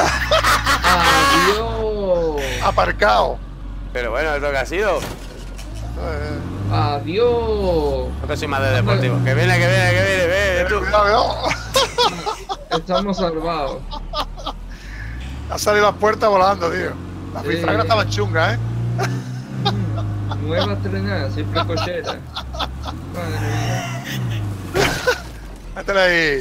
¡Adiós! Aparcado. Pero bueno, es lo que ha sido. Eh, ¡Adiós! Yo que soy más de deportivo. Que viene, que viene, que viene, ve, tú. Cuidado, cuidado. Estamos salvados. Ha salido las puertas volando, tío. Las Sí. bifragras estaban chungas, ¿eh? Mm, Nueva estrenada, siempre cochera. Madre mía. Métele ahí.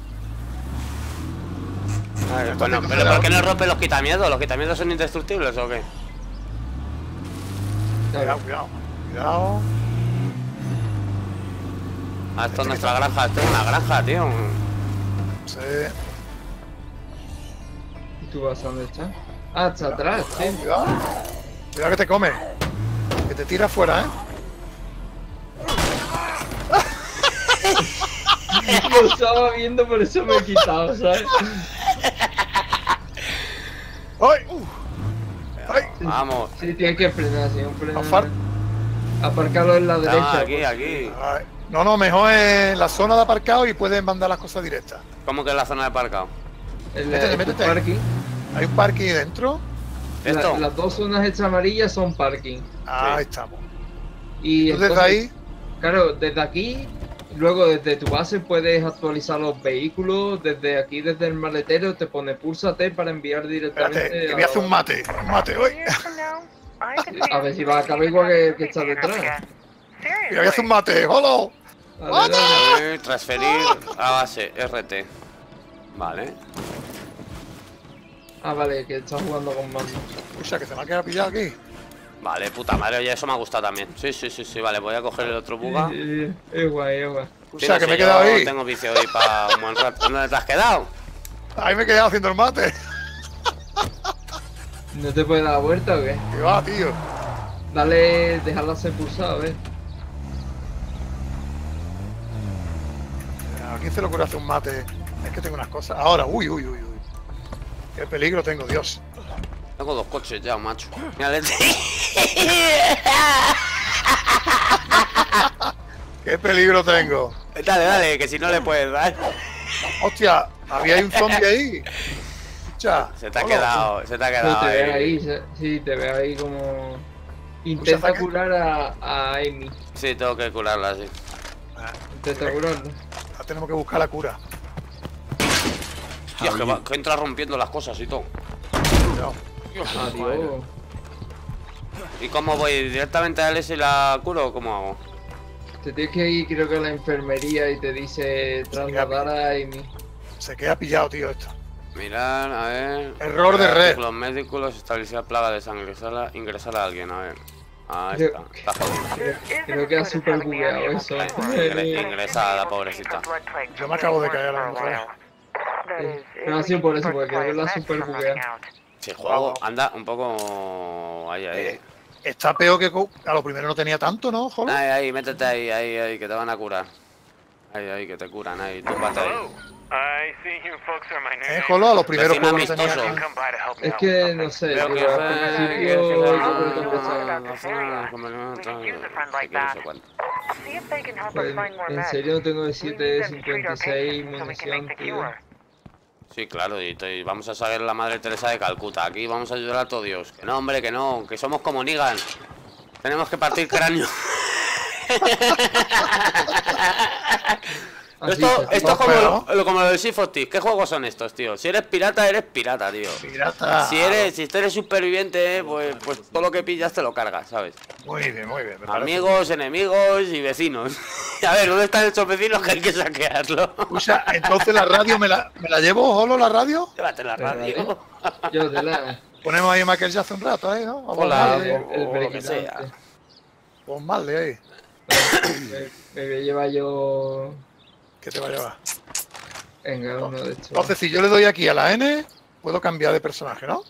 Ay, bueno, pero ¿por qué no rompe los quitamientos? ¿Los quitamientos son indestructibles o qué? Cuidado, cuidado. Cuidado. Ah, esto es nuestra granja, esto es una granja, tío. Sí. ¿Y tú vas a dónde estás? Ah, hasta atrás, sí. Cuidado. Cuidado que te come. Que te tira afuera, ¿eh? Lo estaba viendo, por eso me he quitado, ¿sabes? ¡Ay! ¡Uf! ¡Ay! Vamos. Sí, tienes que frenar, sí, un freno. Afar- Aparcarlo en la derecha. Ah, aquí, pues. aquí. Ay. No, no, mejor en la zona de aparcado y puedes mandar las cosas directas. ¿Cómo que es la zona de aparcado? En Métete, el métete. parking. Hay un parking ahí dentro. La- ¿Esto? las dos zonas extra amarillas son parking. Ahí Sí. estamos. Y Entonces entonces, ahí, claro, desde aquí, luego desde tu base puedes actualizar los vehículos. Desde aquí, desde el maletero, te pone púlsate para enviar directamente. espérate, que a voy a hacer la- un mate. Un mate, uy. Years from now, I could see A ver us si va a acabar igual que, que está here detrás. again. Que voy a hacer un Seriously. mate, ¡holo! Dale, dale. Eh, transferir a base, R T. Vale. Ah, vale, que estás jugando con mando. O sea, que se me ha quedado pillado aquí. Vale, puta madre, oye, eso me ha gustado también. Sí, sí, sí, sí, vale, voy a coger el otro buga. Sí, sí, sí. Es guay, es guay. O Sí, sea, no que sé, me he quedado yo ahí. tengo vicio hoy para un buen rato. ¿Dónde te has quedado? Ahí me he quedado haciendo el mate. ¿No te puedes dar la vuelta o qué? Que va, tío. Dale, dejarla ser pulsada, a ver. ¿A quién se le ocurre hacer un mate? Es que tengo unas cosas. Ahora, uy, uy, uy, uy. Qué peligro tengo, Dios. Tengo dos coches ya, macho. Mira, Leti. Qué peligro tengo. Dale, dale, que si no le puedes dar. Hostia, había ahí un zombie ahí. Escucha. Se te ha hola. quedado, se te ha No quedado te ve ahí. ahí, se- sí, te ve ahí como... Intenta saca- curar a, a Amy. Sí, tengo que curarla, sí. Ah, Intenta curarla. ahora tenemos que buscar la cura. Tío, que, va- que entra rompiendo las cosas y todo. No. Adiós. ¿Y cómo voy? ¿Directamente a Alex y la curo o cómo hago? Te tienes que ir, creo que a la enfermería y te dice trasladar a Amy. Se queda pillado, tío, esto. Mirar, a ver. Error de red. Los médicos, establecer plaga de sangre, ingresar a, ingresar a alguien, a ver. Ahí Creo- está, está jodido. Creo, creo que ha super bugueado eso. Ingre- Ingresa a la pobrecita. Yo me acabo de caer a la mujer. Pero ha sido por eso, porque creo que la super bugueado. Si el juego anda un poco ahí, ahí. Eh, está peor que... co- A lo primero no tenía tanto, ¿no, Jolo? Ahí, ahí, métete ahí, ahí, ahí, que te van a curar. Ahí, ahí, que te curan, ahí, tú pate ahí. I see you folks are my new Eh, neighbors. Jolo, a lo primero Vecino juegos no tenía... amistoso. Come by to help me Es out que, with no something. sé, Creo tío, que al fue... principio yo creo que empezaba. See if they can help us Pues, find more en meds. serio no tengo de We siete need them to treat cincuenta y our seis patients so we can munición, make the tío. cure. Sí, claro, y, te- y vamos a saber la Madre Teresa de Calcuta. Aquí vamos a ayudar a todos Dios. Que no, hombre, que no, que somos como Negan. Tenemos que partir cráneo. Así Esto, se- esto es como pero- lo, lo- como lo del Sea of Thieves. ¿Qué juegos son estos, tío? Si eres pirata, eres pirata, tío. Pirata. Si eres, si eres superviviente, eh, pues, pues todo lo que pillas te lo cargas, ¿sabes? Muy bien, muy bien. me parece. Amigos, enemigos y vecinos. A ver, ¿dónde están esos vecinos que hay que saquearlo? Escucha, entonces la radio, ¿me la, ¿me la llevo, Jolo, la radio? Llévate la radio. Yo te la... Ponemos ahí a Michael Jackson un rato, ¿eh? ¿no? Vamos Hola. a el, darle, el o lo que sea. brequitante. Pon Marley ahí. Me, me voy a llevar yo... ¿Qué te va a llevar? Venga, uno de estos. Entonces, si yo le doy aquí a la N, puedo cambiar de personaje, ¿no?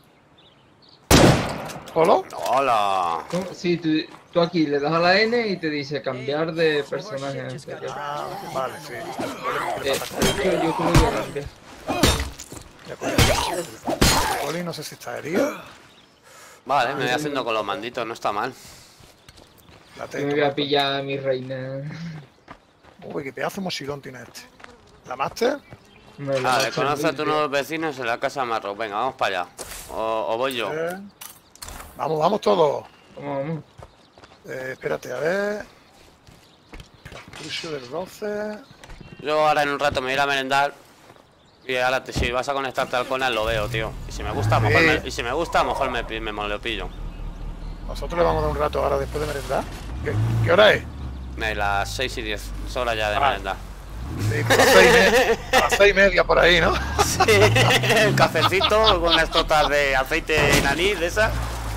¿Jolo? Hola. ¿Cómo? Sí, tú, tú aquí le das a la N y te dice cambiar de personaje. No sé qué. Ah, vale, sí. Eh, esto yo creo que cambié. Ya, pues, Oli, no sé si está herido. Vale, me voy haciendo con los manditos, no está mal. La Yo me voy a pillar a mi reina. Uy, qué pedazo de mochilón tiene este. La Master. Me lo Vale, macho conoce a muy tus bien. nuevos vecinos en la casa Marro. Venga, vamos para allá. O, o voy yo. Eh, Vamos, vamos todos. Vamos, vamos. Eh, espérate, a ver. Cartucho del doce. Yo ahora en un rato me voy a ir a merendar. Y ahora te- si vas a conectarte al Conan lo veo, tío. Y si me gusta, a lo mejor Sí. me, y si me gusta, a lo mejor me, pi- me, lo pillo. Nosotros le vamos a dar un rato ahora después de merendar. ¿Qué, qué hora es? Eh, las seis y diez. Es hora ya de Ah. merendar. Sí, a, las seis y media, a las seis y media por ahí, ¿no? Sí, el cafecito con unas totas de aceite de anís de esas.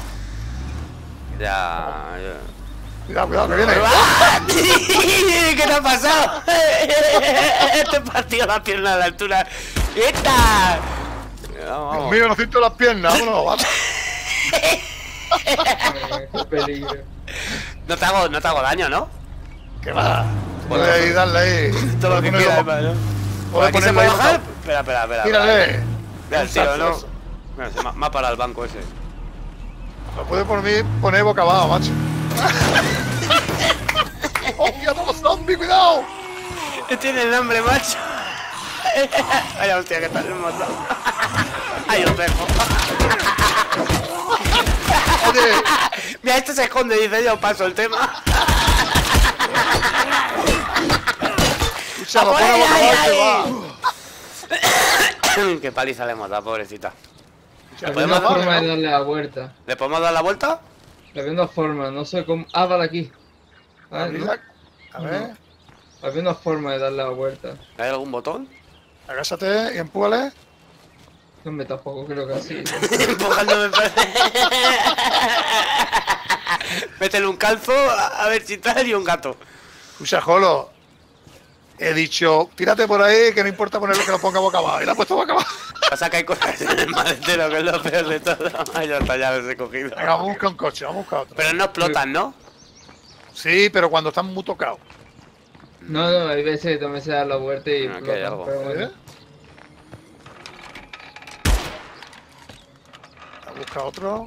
Ya. ya. Cuidado, cuidado, que viene. ¡Ah! ¿Qué te ha pasado? Te he partido la pierna a la altura. ¡Esta! Vamos, Dios vamos. mío, no siento las piernas, vámonos, vamos. Eh, Qué peligro. No te hago, no te hago daño, ¿no? ¿Qué va? Puedes ahí darle ahí. Todo lo que Puedes quieras, ponerlo- hermano. puedes ¿Por aquí se ponerlo puede ahí. bajar? Espera, espera, espera. Tírale. Mira el tío, ¿no? Eso. Mira, se me me ha parado el banco ese. Lo puedes por mí poner boca abajo, macho. ¡Hostia, todos zombies, cuidado! Tiene el nombre, macho. Vaya hostia, que tal el montón. Ahí os dejo. Oye, Mira, este se esconde, dice yo, paso el tema. escucha, lo ¡A por pone ella, boca ahí, abajo y ahí! Qué paliza le hemos dado, pobrecita. va. Hay podemos una Vale, forma de ¿no? darle la vuelta. ¿Le podemos dar la vuelta? Había una forma, no sé cómo. Ah, vale aquí. Ah, ¿no? Abrirla. A ver, Había una forma de darle la vuelta. ¿Hay algún botón? agásate y empújale. No me tampoco creo que así. Empujándome para... Métele un calzo, a a ver si tal, y un gato. Escucha, Jolo. He dicho, tírate por ahí, que no importa ponerlo que lo ponga boca abajo. Y la ha puesto boca abajo. Pasa que hay cosas en el maletero, que es lo peor de todo. Ay, ya está, ya los he cogido. Venga, vamos a buscar un coche, vamos a buscar otro. Pero no explotan, ¿no? Sí, pero cuando están muy tocados. No, no, hay veces que también se da la vuelta y. Aquí hay explotan, algo. pero bueno. ¿Eh? A buscar otro.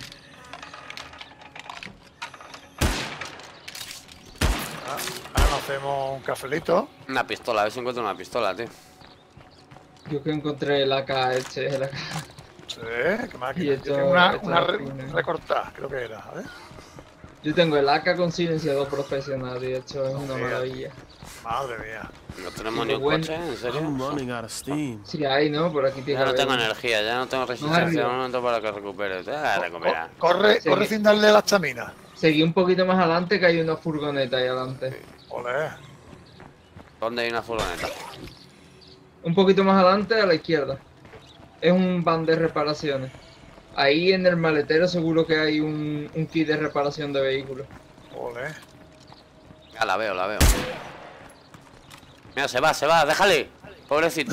Ah, ahora nos hacemos un cafelito. Una pistola, a ver si encuentro una pistola, tío. Yo que encontré el A K este, el A K. Sí, qué máquina. Y Yo esto- tengo una, esto una es re- fino. recortada, creo que era. A ver. Yo tengo el A K con silenciador profesional y esto es una Sí. maravilla. Madre mía. No tenemos Sí, ni un bueno. coche, ¿en serio? I'm running out of steam. Sí, hay, ¿no? Por aquí tiene Ya que no tengo haber. energía, ya no tengo resistencia. arriba. Un momento para que recupere. Te vas a recuperar. Co- corre, Sí. corre sin darle la estamina. Seguí un poquito más adelante que hay una furgoneta ahí adelante. Olé. ¿Dónde hay una furgoneta? Un poquito más adelante a la izquierda. Es un van de reparaciones. Ahí en el maletero seguro que hay un, un kit de reparación de vehículos. Olé. Ya la veo, la veo. Mira, se va, se va, déjale. Pobrecito.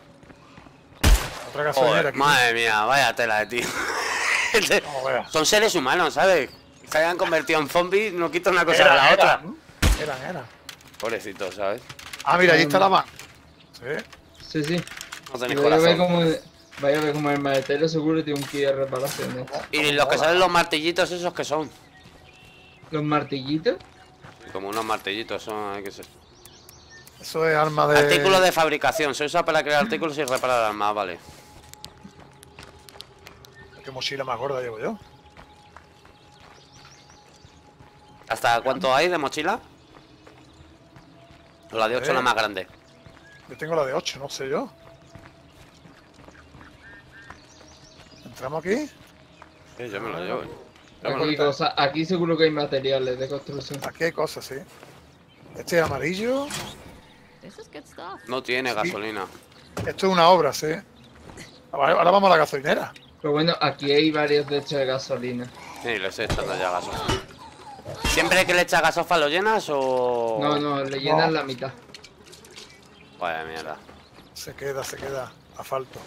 Otra gasolinera Joder, aquí. madre mía, vaya tela de tío. No veas. Son seres humanos, ¿sabes? Se hayan convertido en zombies, no quita una cosa Eran, de la eran, otra. ¿no? Eran, eran. Pobrecito, ¿sabes? Ah, mira, ahí está la van. Sí. Sí, sí. No tenéis Vaya a ver corazón. como, vaya a ver como el maletero seguro tiene un kit de reparaciones. Y los que salen los martillitos, esos que son. Los martillitos. Como unos martillitos, son, hay que ser. Eso es arma de. Artículos de fabricación, se usa para crear artículos y reparar armas, vale. ¿Qué mochila más gorda llevo yo? ¿Hasta cuánto hay de mochila? O la de ocho Eh. la más grande. Yo tengo la de ocho, no sé yo. ¿Entramos aquí? Sí, yo me lo llevo. Aquí, cosa- aquí seguro que hay materiales de construcción. Aquí hay cosas, sí. Este es amarillo. This is good stuff. No tiene gasolina. Esto es una obra, sí. Ahora ahora vamos a la gasolinera. Pero bueno, aquí hay varios de hechos de gasolina. Sí, le estoy echando ya gasofa. ¿Siempre que le echas gasofa lo llenas o...? No, no, le llenan No. la mitad. Vaya mierda. Se queda, se queda. Asfalto.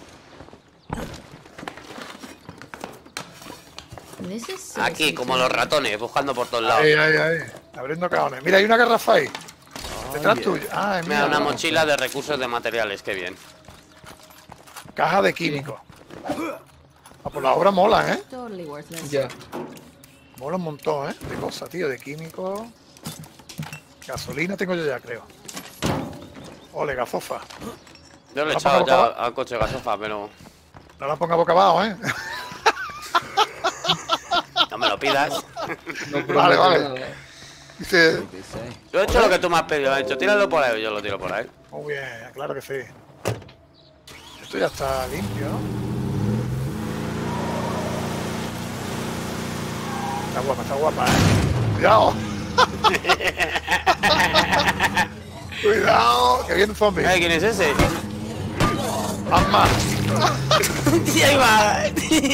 This is Aquí, como los ratones, buscando por todos lados. Ahí, ahí, ahí. Abriendo cajones. Mira, hay una garrafa ahí. Detrás tuyo. Ah, es Mira, mía. una no. mochila de recursos de materiales, qué bien. Caja de químicos. Ah, pues la obra mola, ¿eh? totally worthless. Ya. Mola un montón, ¿eh? De cosas, tío. De químicos. Gasolina tengo yo ya, creo. Ole, gasofa. Yo le he ¿La echado pongo ya boca al coche gasofa, pero... No la ponga boca abajo, ¿eh? No me lo pidas. No Vale, prometo vale. nada. Dice. Yo he hecho lo que tú me has pedido. He dicho, tíralo por ahí, yo lo tiro por ahí. Muy bien, claro que sí. Esto ya está limpio, ¿no? Está guapa, está guapa, ¿eh? Cuidado. Cuidado, que viene un zombie. Ay, ¿quién es ese? Mamma, Y ahí va.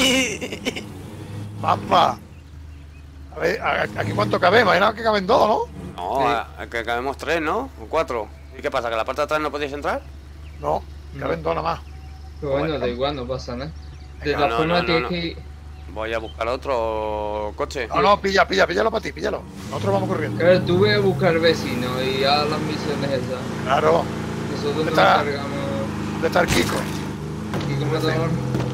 mamma. A ver, a- aquí cuánto cabe, imaginaos que caben dos, ¿no? No, a- a que cabemos tres, ¿no? O cuatro. ¿Y qué pasa? ¿Que la parte de atrás no podéis entrar? No, caben dos nada más. Pero bueno, Bueno. da igual, no pasa nada. De No, todas no, formas no, tienes no. que... Voy a buscar otro coche. No, no, pilla, pilla, píllalo para ti, píllalo. Nosotros vamos corriendo. Claro, tú ve a buscar vecinos y a las misiones esas. Claro, Nosotros nos Está- encargamos ¿dónde está el Kiko? aquí como matador.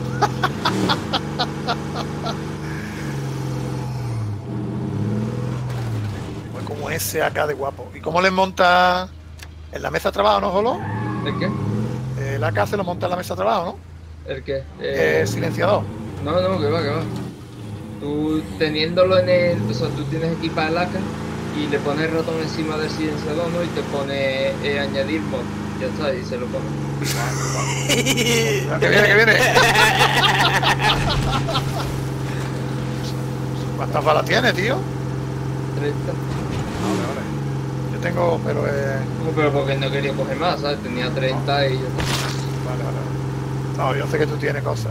Pues como ese acá de guapo. ¿Y cómo les monta en la mesa de trabajo, no, Jolo? ¿El qué? El A K se lo monta en la mesa de trabajo, ¿no? ¿El qué? Eh, Eh, silenciador. no, no, que va, que va. Tú teniéndolo en el... O sea, tú tienes equipada el A K y le pones el ratón encima del silenciador, ¿no? Y te pone eh, añadir mod. Ya está, y se lo pone. Que viene, que viene. ¿Cuántas balas tiene, tío? treinta. Vale, vale. Yo tengo, pero eh... No, pero porque no quería coger más, ¿sabes? Tenía treinta y yo... Vale, vale. No, yo sé que tú tienes cosas.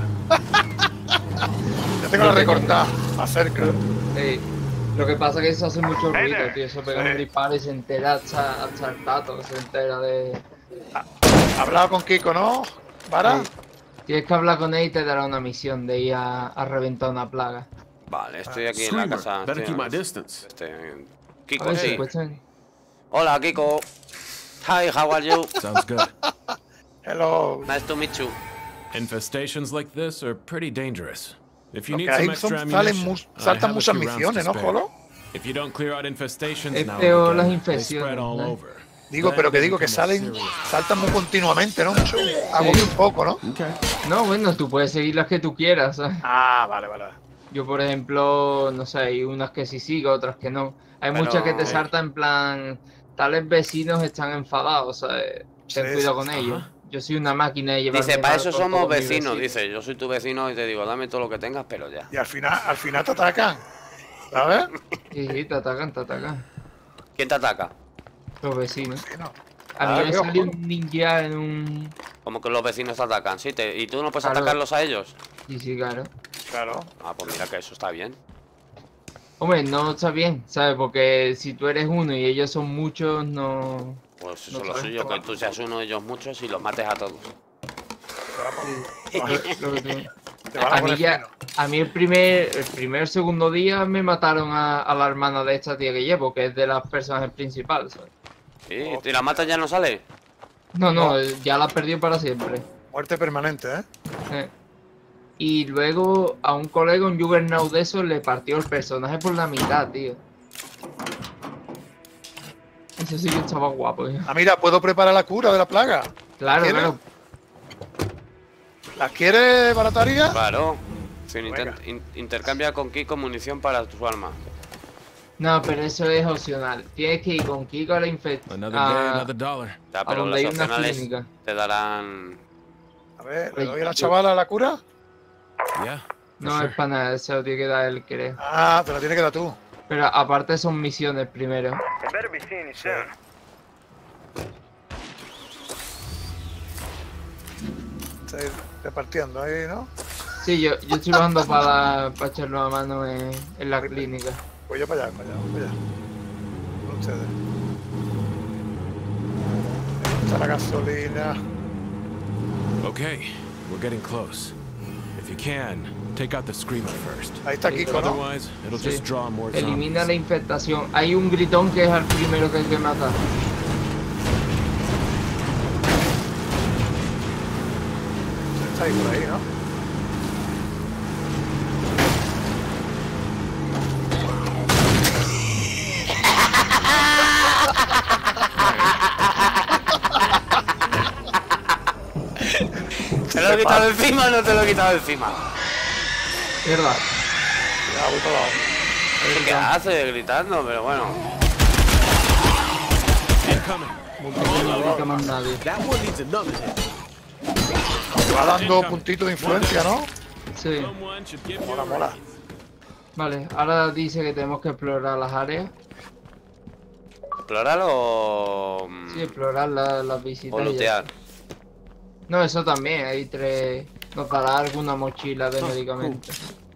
Yo tengo la recortada, acerca. Sí. Lo que pasa es que eso hace mucho Hey ruido, there. tío. Eso pega Sí. un disparo y se entera hasta, hasta el tato, que se entera de... ¿Has hablado con Kiko, no? ¿Para? Sí. Tienes que hablar con él y te dará una misión de ir a, a reventar una plaga. Vale, estoy aquí en la Screamer, casa. better estoy keep en my la- distance. Este, A Kiko, ver si sí. cuestan. Hola, Kiko. Hi, how are you? Sounds good. Hello. Nice to meet you. Infestations like this are pretty dangerous. If you Lo need que some ahí son- extra salen ammunition, mus- I saltan have a muchas few rounds misiones, to ¿no, spare. Jolo? If you don't clear out infestations Es now peor and las again, they infecciones, spread all ¿no? over. Digo, Then pero que they digo que become a salen, serious- saltan muy continuamente, ¿no? Mucho, agobia un poco, ¿no? Okay. No, bueno, tú puedes seguir las que tú quieras, ¿sabes? Ah, vale, vale. Yo, por ejemplo, no sé, hay unas que sí sigo, otras que no. Hay Pero- muchas que te saltan en plan, tales vecinos están enfadados, ¿sabes? Ten Sí, cuidado sí, con sí. ellos. Yo soy una máquina de llevar. Dice, para eso somos vecinos. Dice, yo soy tu vecino y te digo, dame todo lo que tengas, pero ya. Y al final, al final te atacan, ¿sabes? Sí, sí, te atacan, te atacan. ¿Quién te ataca? Los vecinos. Sí, no. A Ah, mí me qué salió ojo. un ninja en un... Como que los vecinos te atacan, ¿sí? Te- ¿Y tú no puedes Claro. atacarlos a ellos? Sí, sí, claro. Claro. Ah, pues mira que eso está bien. Hombre, no está bien, ¿sabes? Porque si tú eres uno y ellos son muchos, no... Pues eso No es lo sabes suyo, cómo. que tú seas uno de ellos muchos y los mates a todos. Lo que tú- Te van a A mí, poner ya, fino. a mí el primer, el primer segundo día me mataron a, a la hermana de esta tía que llevo, que es de las personajes principales, ¿sabes? ¿Sí? ¿Y la matas ya no sale? No, no, No. ya la perdió para siempre. Muerte permanente, ¿eh? Eh. Y luego a un colega, un Juggernaut de esos, le partió el personaje por la mitad, tío. Eso sí que estaba guapo, tío. Ah, mira, puedo preparar la cura de la plaga. Claro, ¿Quieres? claro. ¿Las quieres, barataria? Claro. Sí, inter- Venga. in- intercambia con Kiko munición para tu arma. No, pero eso es opcional. Tienes que ir con Kiko a la infección. Another day, another dollar. Ya, pero donde las hay una opcionales clínica. te darán... A ver, ¿le Oye, doy a la yo- chavala la cura? Yeah. for No sure. es para nada, se lo tiene que dar él, creo. Ah, te la tiene que dar tú. Pero aparte son misiones primero. I better be seeing you soon. Estáis repartiendo ahí, ¿no? Sí, yo, yo estoy bajando para, para echarle una mano en, en la clínica. Pues yo para allá, para allá, para allá. Con ustedes. Ahí está la gasolina. Okay, we're getting close. If you can, take out the screamer first. Ahí está Kiko, ¿no? Otherwise, it'll Sí. just draw more Elimina la zombies. infectación. Hay un gritón que es el primero que hay que matar. Está ahí por ahí, ¿no? ¿Te lo he quitado encima o no te lo he quitado encima? Mierda. Ya, voy para abajo. ¿Qué hace gritando? Pero bueno. Incoming. No grita más nadie. That one needs another hit. Te va dando puntitos de influencia, ¿no? Sí. Someone should give you Mola, a mola. raise. Vale, ahora dice que tenemos que explorar las áreas. ¿Explorar o...? mm, Sí, explorar la- las visitas. o y ya lootear? está. No, eso también. Hay tres. Nos dará alguna mochila de medicamentos.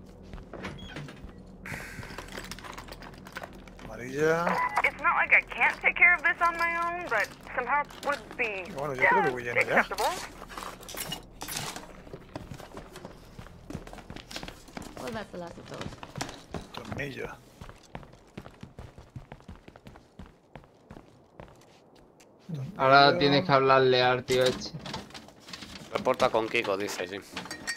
Amarilla. It's not like I can't take care of this on my own, but some help would be Bueno, yo creo que voy just lleno ya. acceptable. Well, that's the last of those. Tornillo. Ahora tienes que hablarle al tío este. Reporta con Kiko, dice, sí.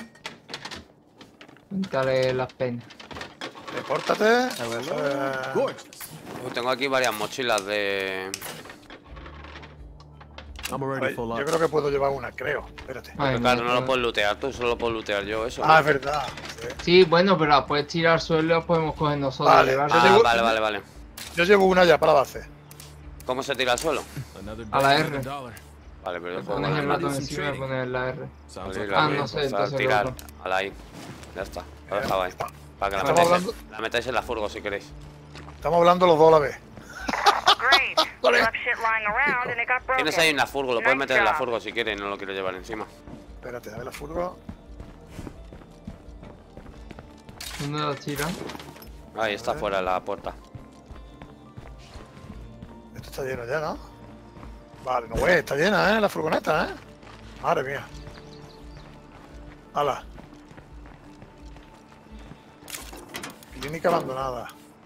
Cuéntale las penas. Repórtate. Eh, Gorgeous. Uy, tengo aquí varias mochilas de... I'm A already ver, full yo up. creo que puedo llevar una, creo. Espérate. Ay, Pero claro, no no, lo puedes lootear tú, solo lo puedes lootear yo, eso. Ah, ¿no? es verdad. Sí. Sí, bueno, pero la puedes tirar al suelo y la podemos coger nosotros. Vale. llevar- Yo Ah, llevo- vale, vale, vale. Yo llevo una ya para la base. ¿Cómo se tira al suelo? Another A la day, R. another dollar. Vale, pero yo puedo Pones poner el la ratón Some encima y trading. pones la R. Sounds Abrir like la Ah, abrir, no sé, pues, entonces tirar otro. a la ahí. Ya está, lo he dejado ahí. Para que la Estamos metáis, hablando- en, la metáis en la furgo si queréis. Estamos hablando los dos a la vez. Great. Vale. Left shit lying around and it got broken. Tienes ahí una furgo, lo puedes Nice meter en la job. furgo si quieres y no lo quieres llevar encima. Espérate, a ver la furgo. ¿Dónde la tiran? Ahí está fuera de la puerta. Esto está lleno ya, ¿no? Vale, no güey, está llena, ¿eh? La furgoneta, ¿eh? Madre mía. Hala. Clínica abandonada.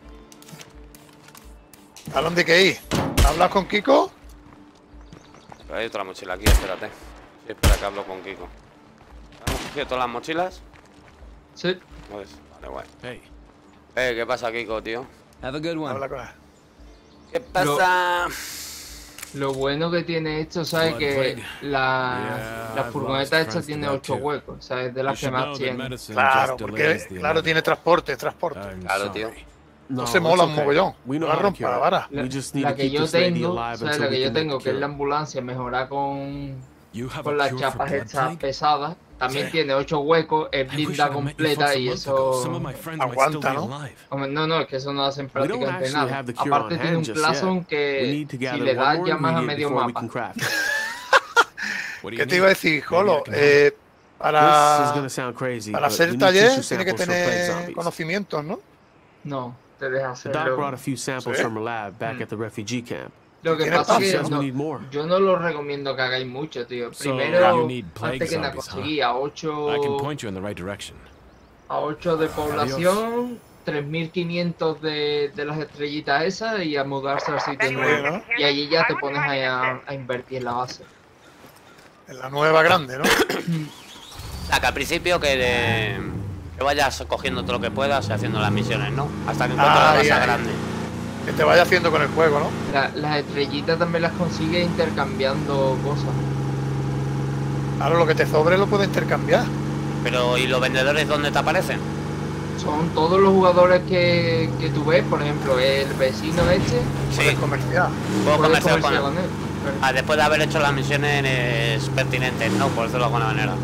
¿A dónde hay que ir? ¿Hablas con Kiko? Pero hay otra mochila aquí, espérate. Sí, espera que hablo con Kiko. ¿Hemos cogido todas las mochilas? Sí. Pues, vale, guay. Hey, Eh, ¿qué pasa, Kiko, tío? Have a good one. Habla con él. ¿Qué pasa? Lo bueno que tiene esto, ¿sabes? Blood Que plague. la, Yeah, la I've furgoneta lost esta friends tiene to that ocho too. huecos, ¿sabes? De you las que should más know that tiene. medicine Claro, just porque, delays the claro, tiene transporte, transporte. I'm Claro, tío. sorry. No se mola it's un mogollón. We No know la how to rompa, cure la it. vara. La, We just need la to que keep yo this lady tengo, alive ¿sabes? until La we que yo can make tengo, the que es la cure. ambulancia mejorada con, You have con a las cure for chapas blood estas plague? pesadas. También Sí. tiene ocho huecos, es I wish blindada I'd met you completa folks a y month ago. Some of eso... my friends might aguanta, still be ¿no? alive. Hombre, no, no, es que eso no hacen We don't prácticamente actually nada. have the cure on Aparte tiene hand un just plazo yet. We que need to si gather le one das more ya más a ingredient medio before we mapa. can craft it. What do ¿Qué you te iba a need? decir, Maybe I Jolo? can help. Eh, This is para, gonna sound crazy, para but hacer we el need taller tissue tiene que samples for plague tener zombies. conocimientos, ¿no? No, te deja The doc hacerlo. brought a few samples ¿Sí? from her lab back Mm. at the refugee camp. Lo que Tiene pasa espacio, es Says que we no- need more. yo no lo recomiendo que hagáis mucho, tío. So, Primero, you need plague antes que nada, zombies, huh? conseguí a I can ocho, point you in the right direction. a ocho de población, tres mil quinientos de, de las estrellitas esas y a mudarse al sitio Anyone nuevo. ¿no? get to hear Y them? allí ya I te wouldn't pones mind ahí if a, it's a invertir en la base. En la nueva grande, ¿no? O sea, que al principio que, de- que vayas cogiendo todo lo que puedas y haciendo las misiones, ¿no? Hasta que encuentres la Ahí, base ahí. grande. Que te vaya haciendo con el juego, ¿no? La- las estrellitas también las consigues intercambiando cosas. Ahora lo que te sobre lo puedes intercambiar. Pero, ¿y los vendedores dónde te aparecen? Son todos los jugadores que, que tú ves, por ejemplo, el vecino este, Sí, Puedes comerciar. puedo puedes comerciar con comerciar él. con él. Pero- Ah, después de haber hecho las misiones pertinentes, ¿no? Por decirlo de alguna manera.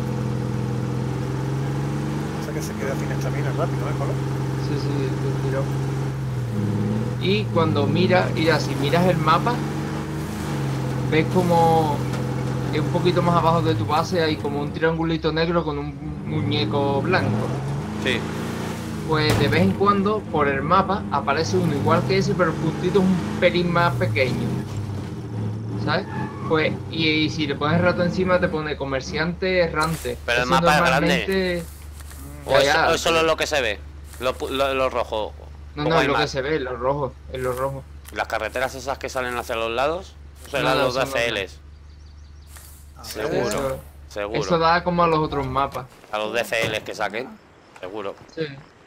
O sea que se queda sin estamina rápido, ¿eh, Jolo? Sí, sí, te tiró. Y cuando miras, mira, si miras el mapa, ves como un poquito más abajo de tu base hay como un triangulito negro con un muñeco blanco. Sí. Pues de vez en cuando por el mapa aparece uno igual que ese, pero el puntito es un pelín más pequeño. ¿Sabes? Pues, y, y si le pones rato encima te pone comerciante errante. Pero el Eso mapa es normalmente- O Ya, es, ya, o es solo lo que se ve. Lo, pu- lo, lo rojo. No, ¿O no, hay es lo que más? se ve, los rojos, en los rojos. Las carreteras esas que salen hacia los lados. O sea, No, no, los son D C Ls. A ver. Seguro. Eso, Seguro. eso da como a los otros mapas. A los D C Ls que saquen. Seguro. Sí.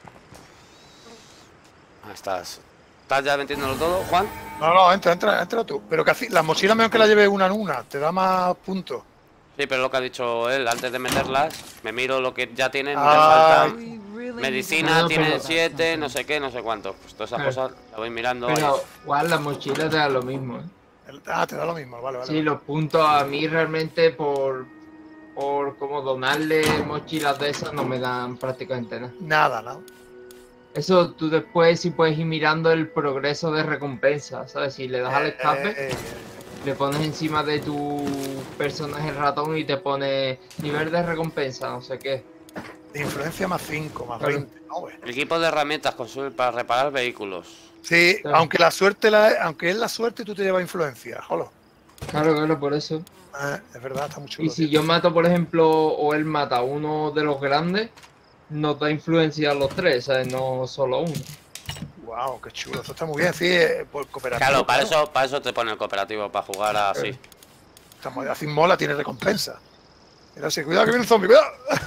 Ah, estás. ¿Estás ya metiéndolo todo, Juan? No, no, entra, entra, entra tú. Pero que así, la mochila mejor que la lleve una en una, te da más puntos. Sí, pero lo que ha dicho él, antes de meterlas, me miro lo que ya tienen, me Ah, falta We really medicina, No, tienen pero- siete, no sé qué, no sé cuánto. Pues todas esas Claro. cosas las voy mirando. Pero ahí. igual la mochila te da lo mismo. ¿eh? el- ah, te da lo mismo, vale, vale. Sí, los puntos a mí realmente por, por como donarle mochilas de esas no me dan prácticamente nada. Nada, ¿no? Eso tú después sí puedes ir mirando el progreso de recompensa, ¿sabes? Si le das al escape, Eh, eh, le pones encima de tu personaje el ratón y te pone nivel de recompensa, no sé qué. de influencia más cinco, más Claro. veinte, ¿no, güey? Equipo de herramientas consume para reparar vehículos. Sí, Claro. aunque la suerte, la, aunque es la suerte, tú te llevas influencia, Jolo. Claro, claro, por eso. Eh, es verdad, está muy chulo. Y si tío. yo mato, por ejemplo, o él mata a uno de los grandes, nos da influencia a los tres, ¿sabes? No solo a uno. Wow, qué chulo. Eso está muy bien, sí, eh, por cooperativo. Claro, para eso, para eso te pone el cooperativo, para jugar así. Está muy- así mola, tiene recompensa. Mira, sí, cuidado que viene un zombie, cuidado.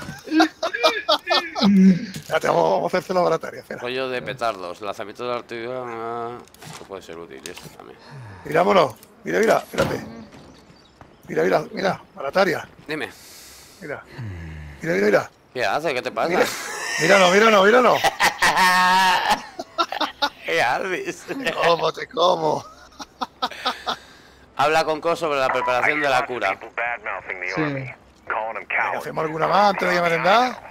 Ya te vamos, vamos a hacerse laboratorio, espera. Rollo de petardos, lanzamiento de artillería. ah, Esto puede ser útil y esto también. Mira, vámonos. Mira, mira, espérate. Mira, mira, mira, Barataria. Dime. Mira. Mira, mira, mira. ¿Qué hace? ¿Qué te pasa? Mira. Míralo, míralo, míralo. ¿Qué haces? ¿Cómo te como? Habla con Co sobre la preparación de la cura. Sí. Venga, ¿hacemos alguna más antes de ir a merendar?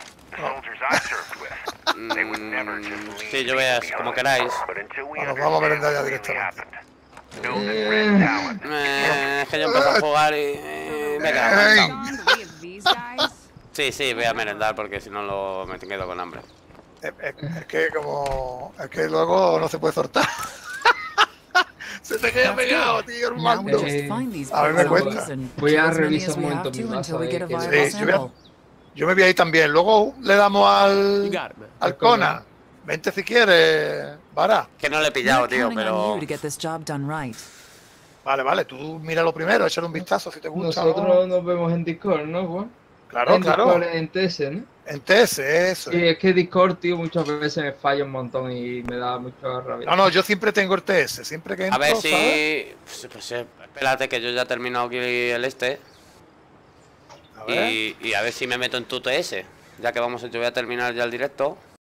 Mm, sí, yo veas, como queráis. Bueno, vamos a merendar ya directamente. Eh, Eh, es que yo empecé a jugar y... eh, me he quedado Ey. cansado. Sí, sí, voy a merendar porque si no lo, me quedo con hambre. Es, es- es que como... Es que luego no se puede soltar. Se te queda pegado, tío, el Now we mando. just Eh, find these a ver, me bodies cuesta. and Voy kill a as many revisar as un we momento have mi to masa until we de get a que- viable Sí, yo voy a- sample. Yo me voy ahí también. Luego le damos al... You got it, man. al Conan. Vente si quieres, Vara. Que no le he pillado, We're tío, counting on pero... you to get this job done right. Vale, vale, tú míralo primero, échale un vistazo si te gusta. nosotros ¿no? nos vemos en Discord, ¿no, Juan? Claro, en claro. Discord, en T S, ¿no? En T S, eso. Sí, es que Discord, tío, muchas veces me falla un montón y me da mucha rabia. No, no, yo siempre tengo el T S, siempre que entro, A ver si... ¿sabes? Pues, pues, eh, espérate que yo ya he terminado aquí el este. A ver. Y, y a ver si me meto en tu T S. Ya que vamos, yo voy a terminar ya el directo.